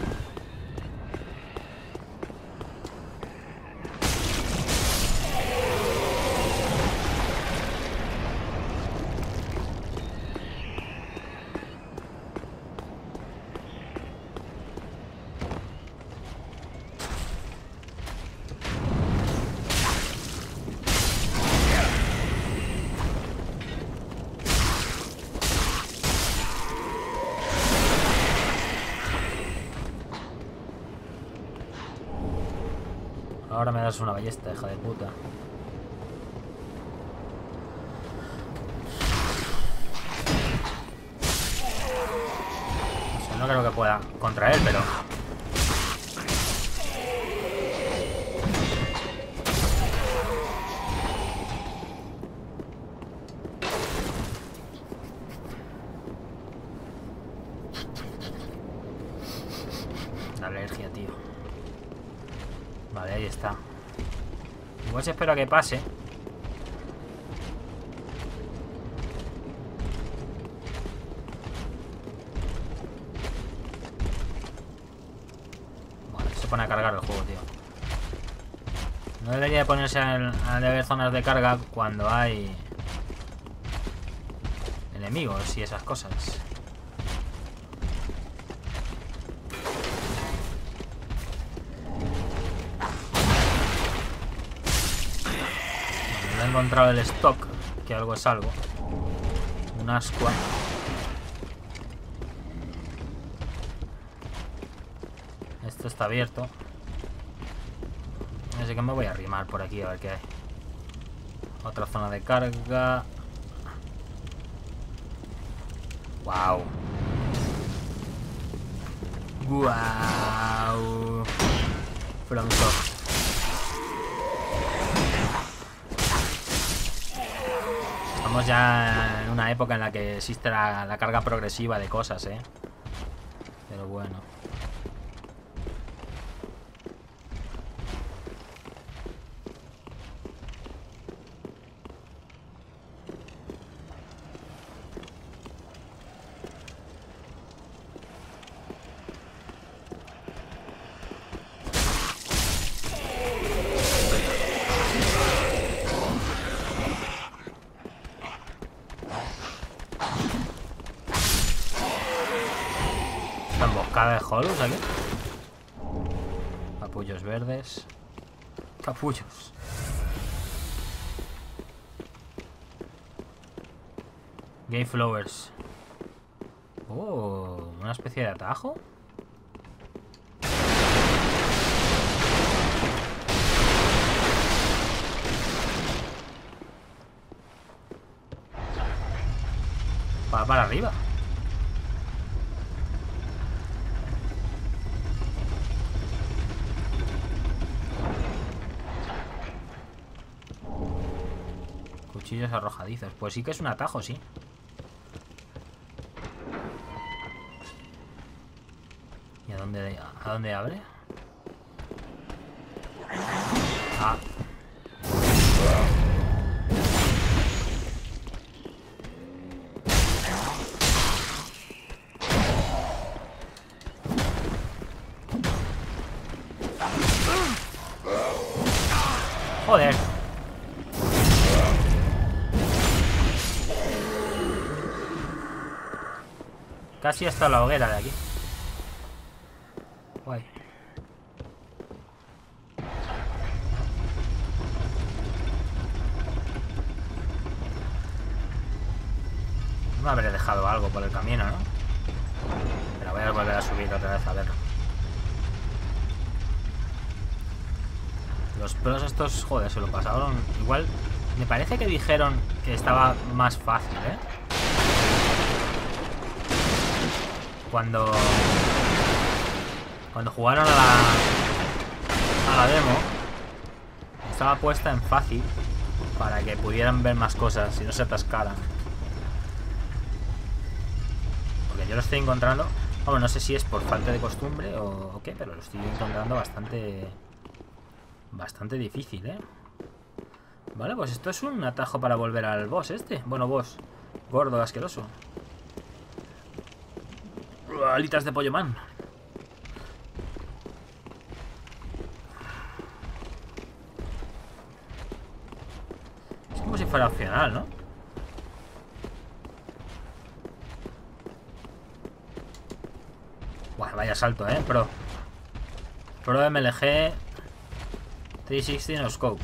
Ahora me das una ballesta, hija de puta. O sea, no creo que pueda contra él, pero... La alergia, tío. Vale, ahí está. Igual se espera que pase. Vale, se pone a cargar el juego, tío. No debería de ponerse a, a ver zonas de carga cuando hay enemigos y esas cosas. He encontrado el stock, que algo es algo. Un ascua. Esto está abierto. Así que me voy a arrimar por aquí a ver qué hay. Otra zona de carga. Wow. Wow. From top. Estamos ya en una época en la que existe la, la carga progresiva de cosas, ¿eh? Pero bueno. Hollows aquí? Capullos verdes. Capullos. Gay Flowers. Oh, una especie de atajo. Va para arriba. Cuchillos arrojadizos. Pues sí que es un atajo, sí. ¿Y a dónde, a dónde abre? Ah. Joder. Casi hasta la hoguera de aquí. Guay. Me habré dejado algo por el camino, ¿no? Pero voy a volver a subir otra vez a verlo. Los pros estos, joder, se lo pasaron. Igual, me parece que dijeron que estaba más fácil, ¿eh? Cuando... Cuando jugaron a la... A la demo, estaba puesta en fácil para que pudieran ver más cosas y no se atascaran. Porque yo lo estoy encontrando... Bueno, no sé si es por falta de costumbre o, o qué, pero lo estoy encontrando bastante... Bastante difícil, ¿eh? Vale, pues esto es un atajo para volver al boss este. Bueno, boss. Gordo, asqueroso. Alitas de pollo man. Es como si fuera opcional, ¿no? Buah, vaya salto, ¿eh? Pro. Pro M L G... trescientos sesenta no scope.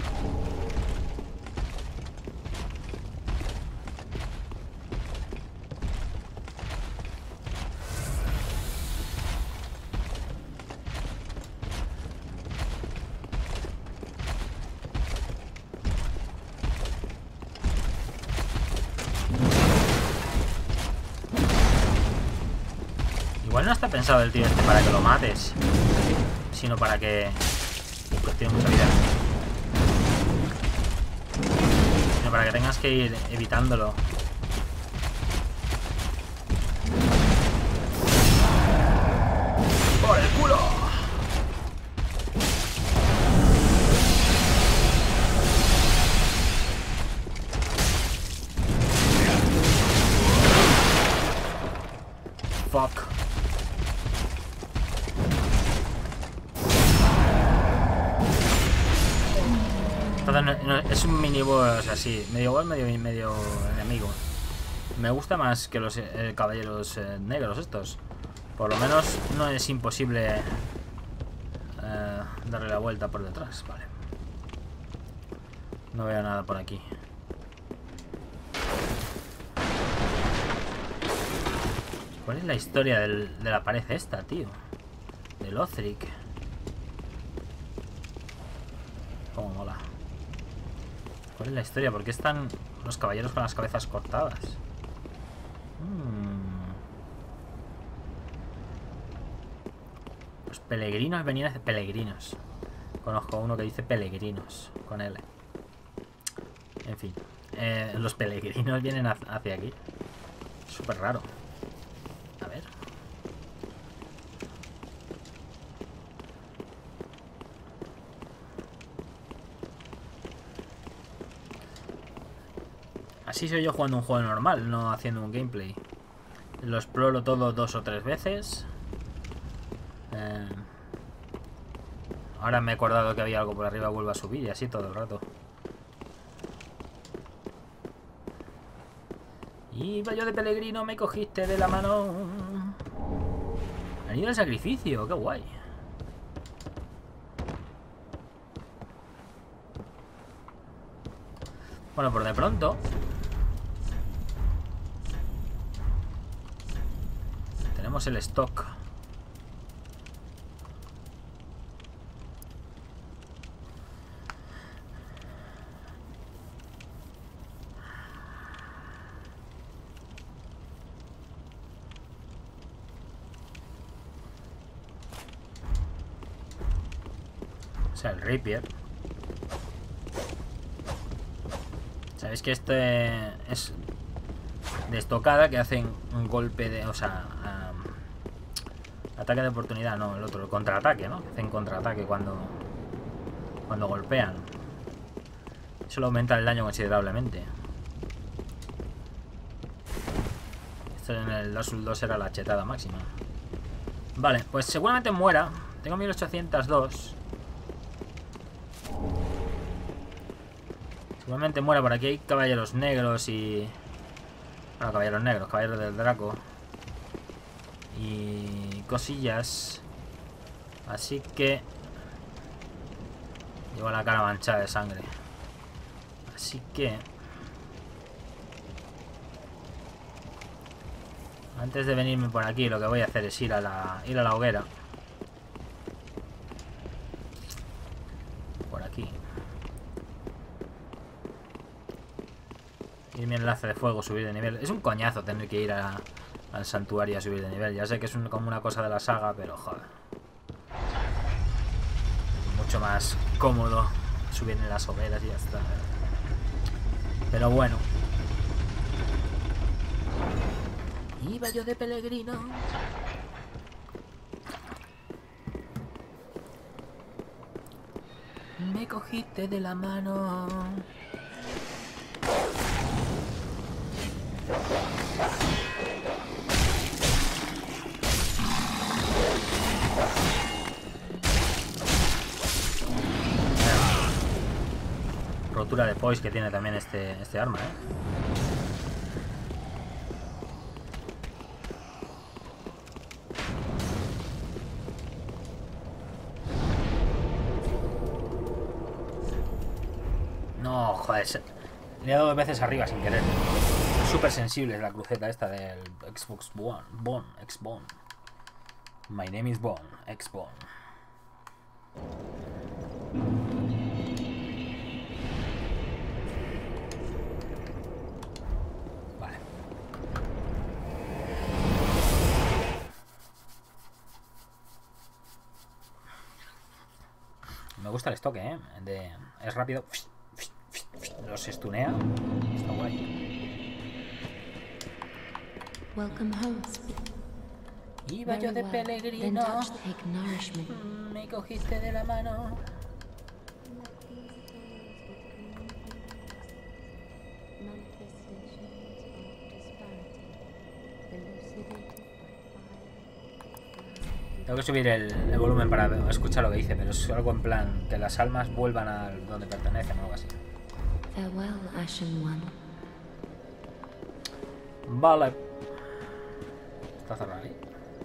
Igual no está pensado el tío este para que lo mates, sino para que... Pues tiene mucha vida. Sino para que tengas que ir evitándolo. ¡Por el culo! Fuck. Entonces, no, no, es un miniboss así, medio boss, medio, medio enemigo. Me gusta más que los eh, caballeros eh, negros estos. Por lo menos no es imposible eh, darle la vuelta por detrás. Vale. No veo nada por aquí. ¿Cuál es la historia del, de la pared esta, tío? De Lothric. Cómo mola. ¿Cuál es la historia? ¿Por qué están los caballeros con las cabezas cortadas? Hmm. Los peregrinos venían de peregrinos. Conozco uno que dice peregrinos con L. En fin. Eh, los peregrinos vienen hacia aquí. Súper raro. A ver. Así soy yo jugando un juego normal, no haciendo un gameplay. Lo exploro todo dos o tres veces. Eh, ahora me he acordado que había algo por arriba, vuelvo a subir y así todo el rato. Iba yo de peregrino, me cogiste de la mano. Anillo del sacrificio, qué guay. Bueno, por de pronto tenemos el stock. O sea, el rapier. Sabéis que este es de estocada, que hacen un golpe de... O sea, um, ataque de oportunidad, no, el otro, el contraataque, ¿no? Hacen contraataque cuando, cuando golpean. Eso le aumenta el daño considerablemente. Esto en el Dark Souls dos era la chetada máxima. Vale, pues seguramente muera. Tengo mil ochocientos dos. Seguramente muera. Por aquí hay caballeros negros y... Bueno, caballeros negros, caballeros del Draco. Y cosillas. Así que... Llevo la cara manchada de sangre. Así que... Antes de venirme por aquí, lo que voy a hacer es ir a la, ir a la hoguera. Por aquí. Y mi enlace de fuego, subir de nivel. Es un coñazo tener que ir a, al santuario a subir de nivel. Ya sé que es un, como una cosa de la saga, pero joder. Mucho más cómodo subir en las hogueras y ya está. Pero bueno. Iba yo de peregrino. Me cogiste de la mano. Rotura de poise que tiene también este, este arma, ¿eh? No, joder. Le he dado dos veces arriba sin querer. Súper sensible es la cruceta esta del Xbox One. Bone, X-Bone. My name is Bone, X-Bone. Vale. Me gusta el estoque, ¿eh? De, es rápido. Los stunea. Está guay. Welcome home. Iba yo de peregrino. Me cogiste de la mano. Tengo que subir el, el volumen para escuchar lo que dice, pero es algo en plan que las almas vuelvan a donde pertenecen o algo así. Farewell, Ashen One. Vale. ¿Está cerrado ahí?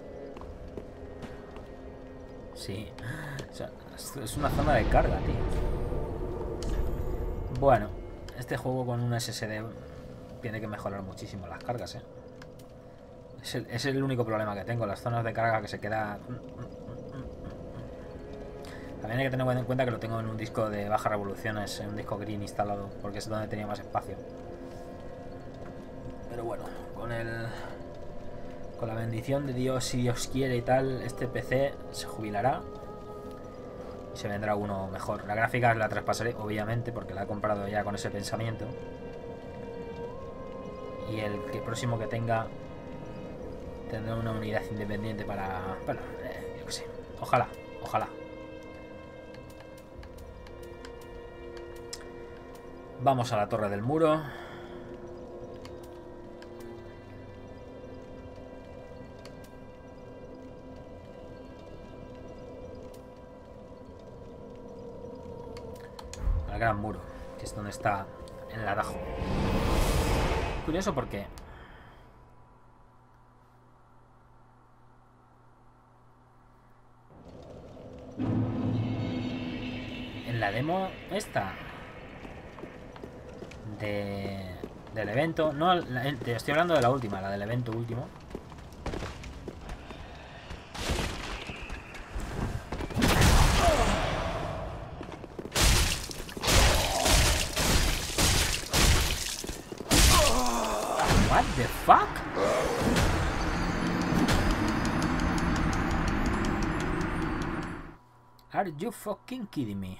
Sí. O sea, es una zona de carga, tío. Bueno, este juego con un S S D tiene que mejorar muchísimo las cargas, ¿eh? Es el, es el único problema que tengo, las zonas de carga que se queda... También hay que tener en cuenta que lo tengo en un disco de bajas revoluciones, en un disco green instalado, porque es donde tenía más espacio. Pero bueno, con el... Con la bendición de Dios, si Dios quiere y tal, este P C se jubilará y se vendrá uno mejor. La gráfica la traspasaré, obviamente, porque la he comprado ya con ese pensamiento. Y el que próximo que tenga tendrá una unidad independiente para... Bueno, eh, yo qué sé. Ojalá, ojalá. Vamos a la torre del muro. Al gran muro, que es donde está el atajo. Curioso porque... la demo esta de, del evento, no, la, te estoy hablando de la última, la del evento último. What the fuck? Are you fucking kidding me?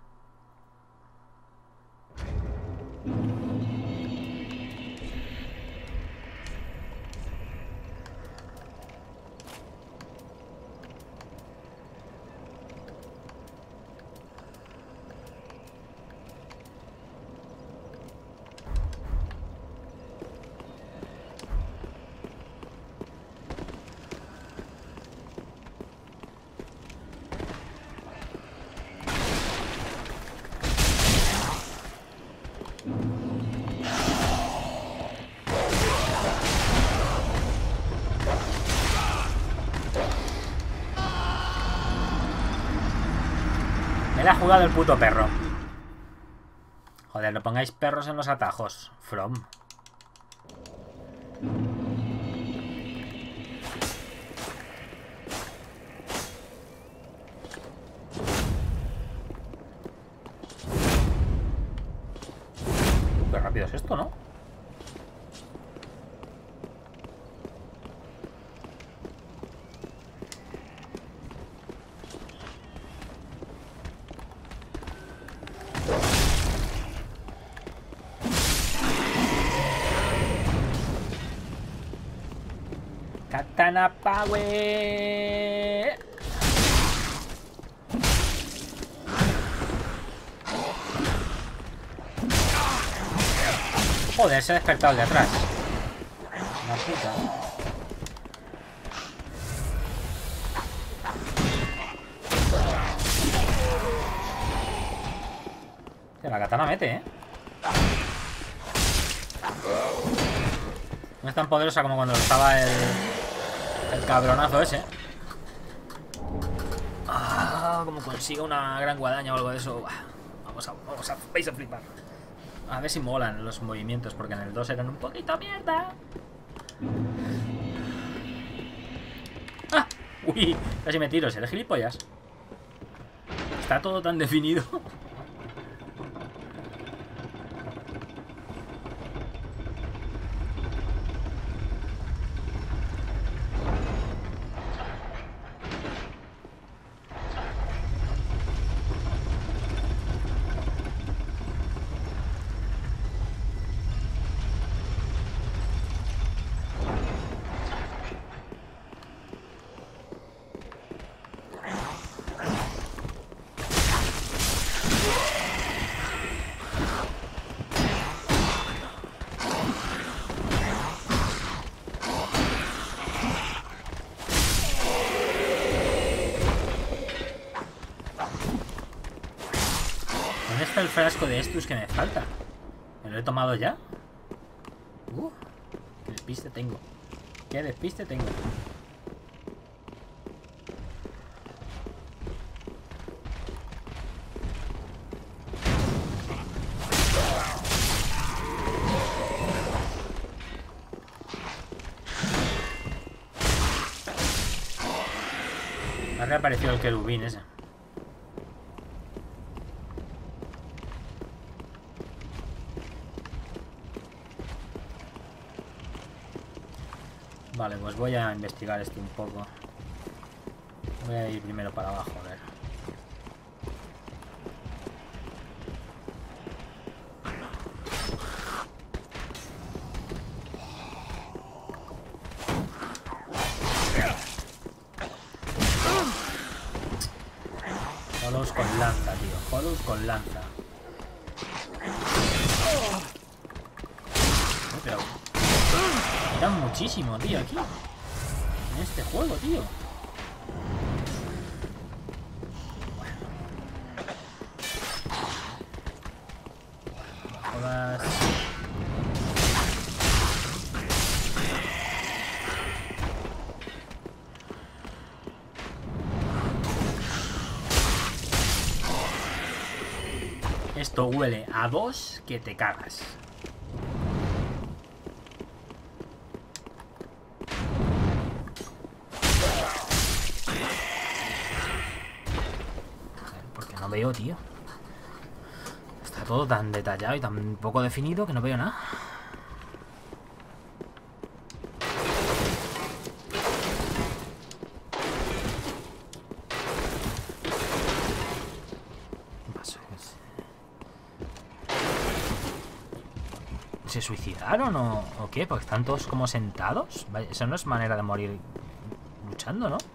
Me la ha jugado el puto perro. Joder, no pongáis perros en los atajos. From. Qué rápido es esto, ¿no? Katana Power. Joder, se ha despertado el de atrás. La puta. Tío, la katana mete, ¿eh? No es tan poderosa como cuando estaba el, el cabronazo ese. Ah, como consiga una gran guadaña o algo de eso. Vamos a, vamos a, vais a flipar. A ver si molan los movimientos, porque en el dos eran un poquito mierda. ¡Ah! Uy, casi me tiro, ¿seré gilipollas? Está todo tan definido. El frasco de estos que me falta. ¿Me lo he tomado ya? Uh, qué despiste tengo. Qué despiste tengo. Me ha reaparecido el querubín ese. Vale, pues voy a investigar esto un poco. Voy a ir primero para abajo, a ver. Hollows con lanza, tío. Hollows con lanza. Oh, pero... Queda muchísimo, tío, aquí. En este juego, tío. Jodas. Esto huele a dos que te cagas. Porque no veo, tío. Está todo tan detallado y tan poco definido que no veo nada. ¿Se suicidaron o, o qué? Porque están todos como sentados. Vaya, eso no es manera de morir luchando, ¿no?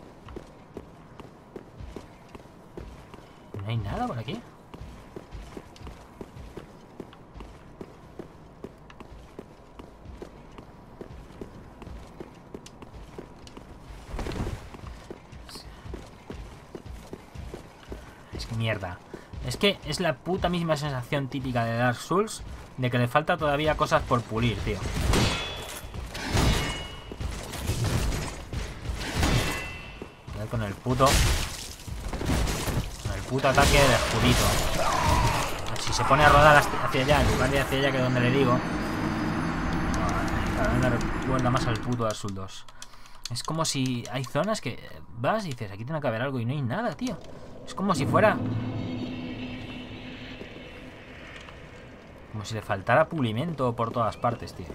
No hay nada por aquí. Es que mierda. Es que es la puta misma sensación típica de Dark Souls, de que le falta todavía cosas por pulir, tío. A ver, con el puto... Con el puto ataque de escudito. Si se pone a rodar hacia allá, en lugar de hacia allá, que es donde le digo... Cada vez me recuerda más al puto Dark Souls dos. Es como si hay zonas que vas y dices, aquí tiene que haber algo y no hay nada, tío. Es como si fuera... Como si le faltara pulimento por todas partes, tío.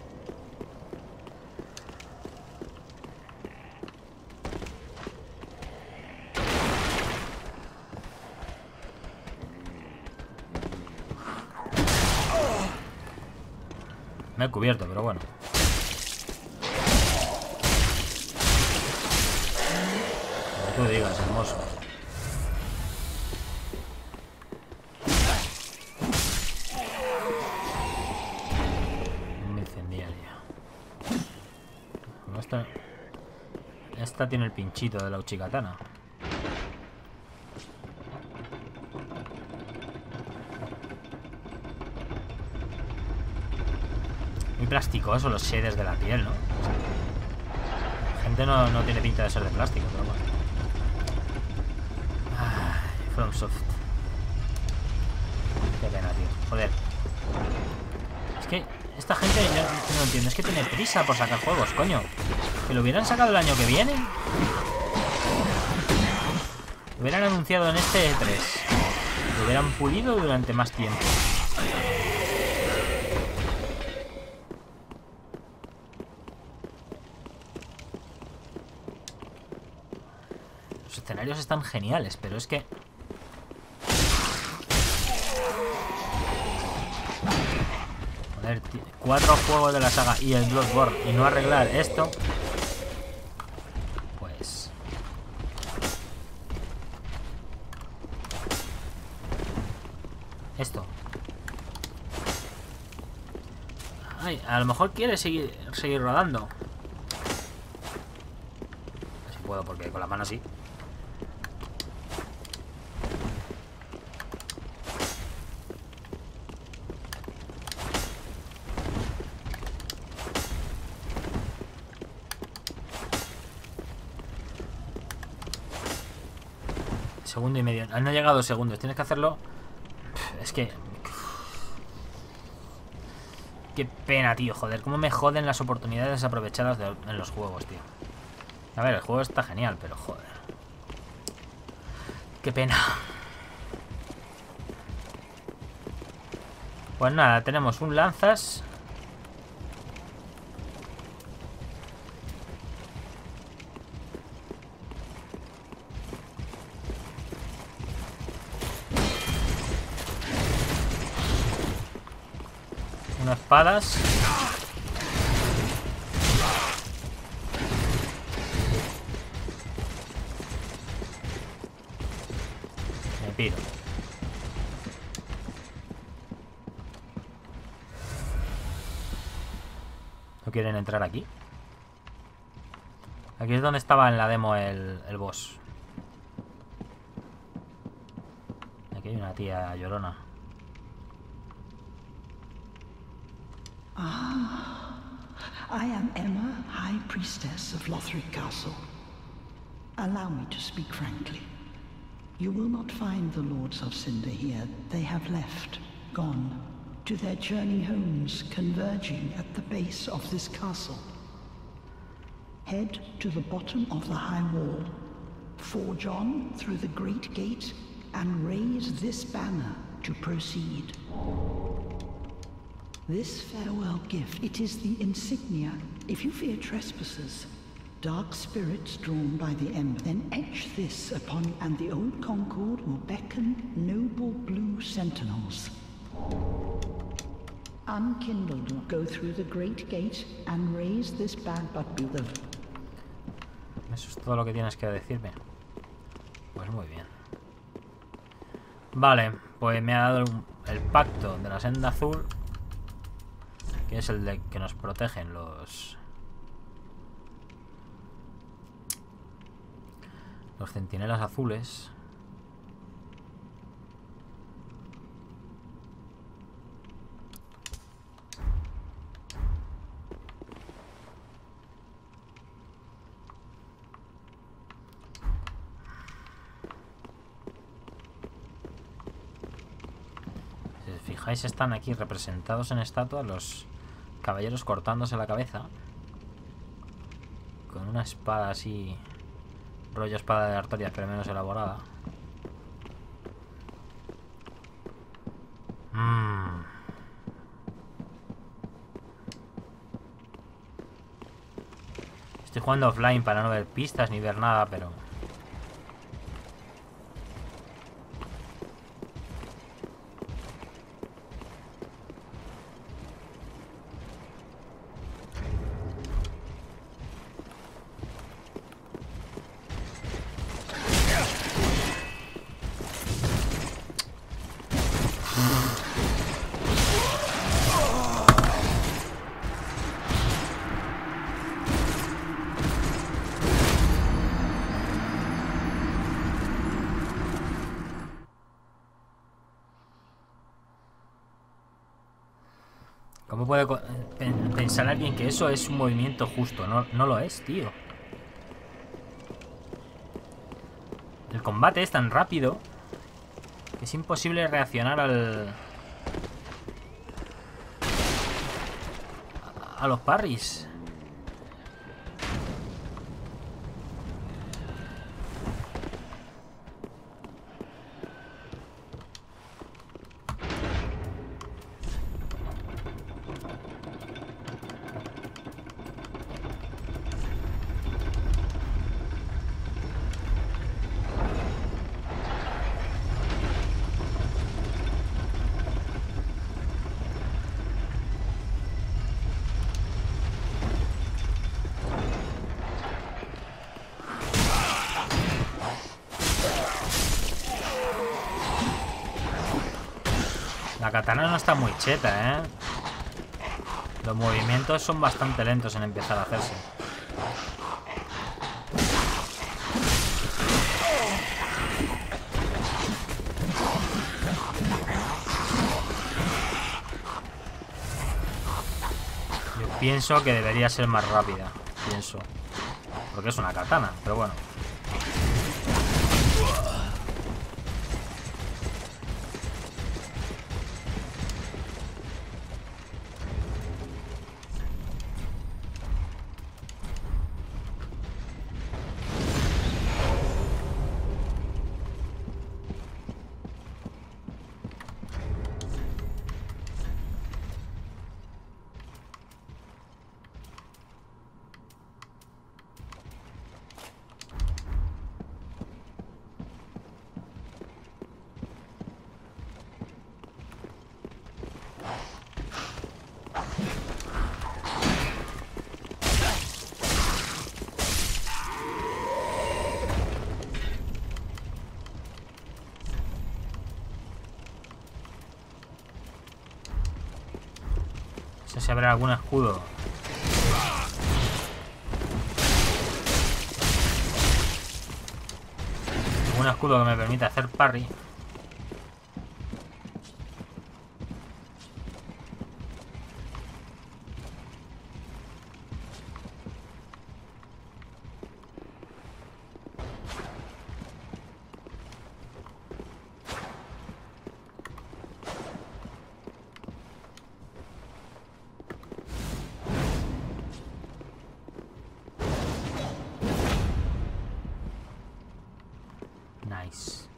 Me he cubierto, pero bueno. Como tú digas, hermoso. Esta, esta tiene el pinchito de la Uchigatana. Muy plasticoso los shaders de la piel, ¿no? La gente no, no tiene pinta de ser de plástico, pero bueno. Ay, FromSoft. Qué pena, tío. Joder. Es que esta gente, yo no entiendo, es que tiene prisa por sacar juegos, coño. Que lo hubieran sacado el año que viene. Lo hubieran anunciado en este E tres. Lo hubieran pulido durante más tiempo. Los escenarios están geniales, pero es que... Joder, cuatro juegos de la saga y el Bloodborne y no arreglar esto... Pues... Esto. Ay, a lo mejor quiere seguir, seguir rodando. A ver si puedo, porque con la mano así. Segundo y medio. Han llegado segundos. Tienes que hacerlo. Es que... Qué pena, tío. Joder, cómo me joden las oportunidades desaprovechadas de, en los juegos, tío. A ver, el juego está genial, pero joder. Qué pena. Pues nada, tenemos un lanzas. Espadas. Me piro. ¿No quieren entrar aquí? Aquí es donde estaba en la demo el, el boss. Aquí hay una tía llorona. Ah, I am Emma, High Priestess of Lothric Castle. Allow me to speak frankly. You will not find the Lords of Cinder here. They have left, gone, to their journey homes converging at the base of this castle. Head to the bottom of the high wall, forge on through the great gate, and raise this banner to proceed. This farewell gift, it is the insignia. If you fear trespassers, dark spirits drawn by the ember, then etch this upon, and the old Concord will beckon noble blue sentinels. Unkindled, go through the great gate and raise this bag, but be the... Eso es todo lo que tienes que decirme. Pues muy bien. Vale, pues me ha dado el pacto de la senda azul, que es el de que nos protegen los... Los centinelas azules. Si os fijáis, están aquí representados en estatua los caballeros cortándose la cabeza con una espada así, rollo espada de Artorias, pero menos elaborada. Mm. Estoy jugando offline para no ver pistas ni ver nada, pero... ¿Cómo puede pensar alguien que eso es un movimiento justo? No, no lo es, tío. El combate es tan rápido que es imposible reaccionar al... a los parries. La katana no está muy cheta, ¿eh? Los movimientos son bastante lentos en empezar a hacerse. Yo pienso que debería ser más rápida. Pienso. Porque es una katana, pero bueno. No sé si habrá algún escudo. Algún escudo que me permita hacer parry. Nice.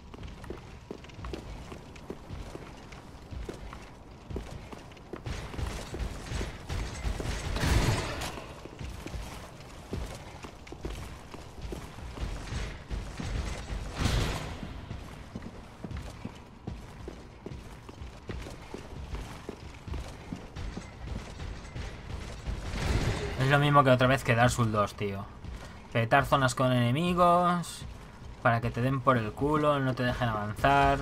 Es lo mismo que otra vez que Dark Souls dos, tío. Petar zonas con enemigos para que te den por el culo, no te dejen avanzar.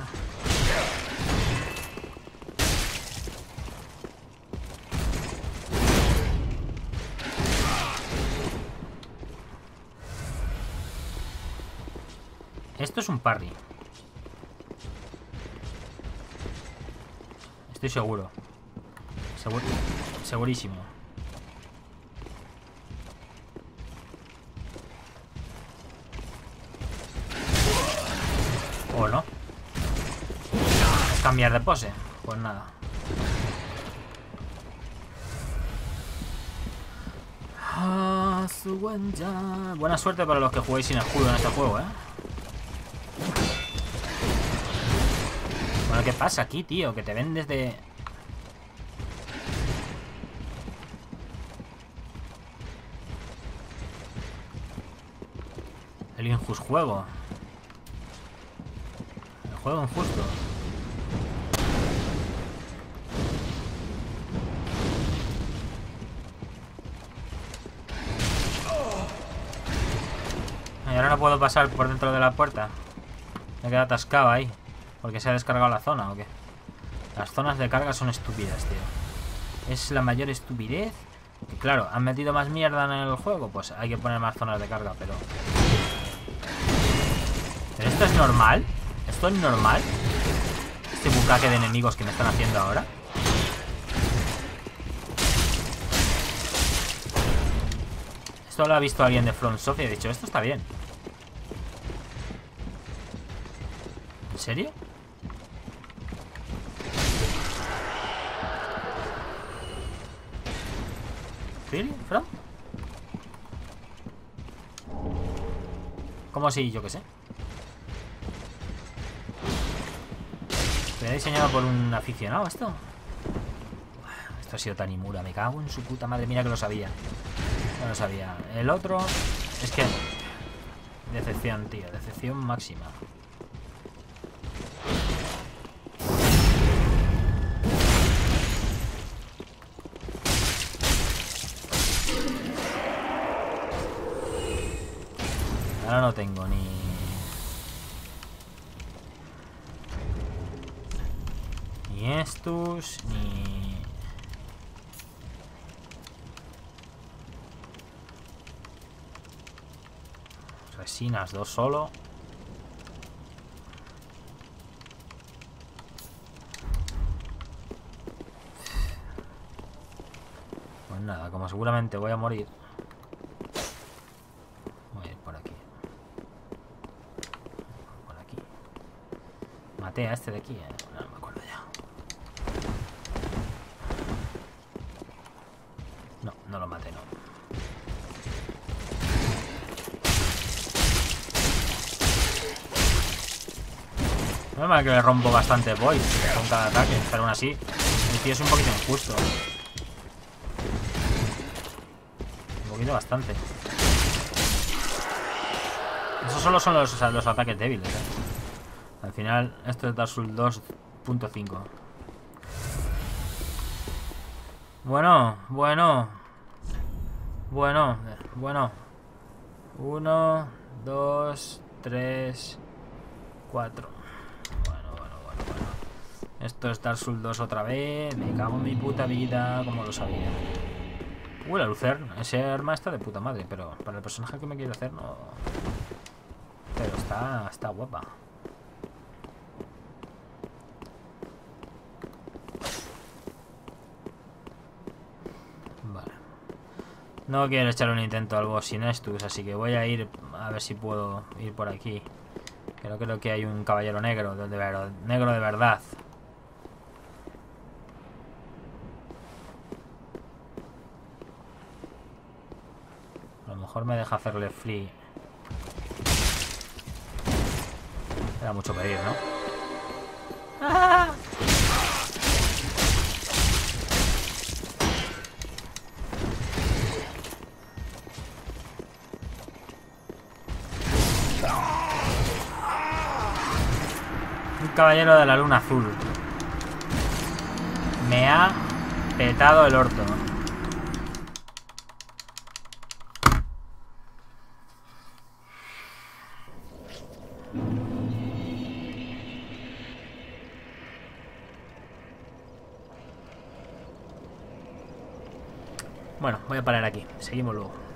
Esto es un parry. Estoy seguro. Seguro. Segurísimo. ¿O no? ¿Es cambiar de pose? Pues nada. Ah, su buen ya. Buena suerte para los que juguéis sin escudo en este juego, ¿eh? Bueno, ¿qué pasa aquí, tío? Que te ven desde... El injust juego. Juego injusto. Y ahora no puedo pasar por dentro de la puerta. Me he quedado atascado ahí. Porque se ha descargado la zona, ¿o qué? Las zonas de carga son estúpidas, tío. Es la mayor estupidez. Y claro, han metido más mierda en el juego. Pues hay que poner más zonas de carga, pero... ¿Pero esto es normal? ¿Esto es normal? Este bucaque de enemigos que me están haciendo ahora. Esto lo ha visto alguien de From Software y ha dicho, esto está bien. ¿En serio? ¿Really? ¿From? ¿Cómo si? Yo qué sé. ¿Me ha diseñado por un aficionado esto? Esto ha sido Tanimura. Me cago en su puta madre. Mira que lo sabía. No lo sabía. El otro... Es que... Decepción, tío. Decepción máxima. Ahora no tengo ni... Ni estos, ni... Resinas, dos solo. Pues nada, como seguramente voy a morir, voy a ir por aquí. Por aquí. Maté a este de aquí, ¿eh? No me acuerdo ya. No, no lo maté, no. Normal que le rompo bastante void con cada ataque, pero aún así el tío es un poquito injusto. Un poquito bastante. Esos solo son los, o sea, los ataques débiles, ¿eh? Al final esto es Dark Souls dos punto cinco. Bueno, bueno. Bueno, bueno. Uno, dos, tres, cuatro. Bueno, bueno, bueno, bueno. Esto es Dark Souls dos otra vez. Me cago en mi puta vida, como lo sabía. Uy, la Lucer. Ese arma está de puta madre, pero para el personaje que me quiero hacer no... Pero está, está guapa. Vale. No quiero echar un intento al boss sin estos, así que voy a ir a ver si puedo ir por aquí. Pero creo que hay un caballero negro, de, de ver, negro de verdad. A lo mejor me deja hacerle free. Era mucho pedir, ¿no? ¡Ah! Un caballero de la luna azul. Me ha petado el orto. Bueno, voy a parar aquí. Seguimos luego.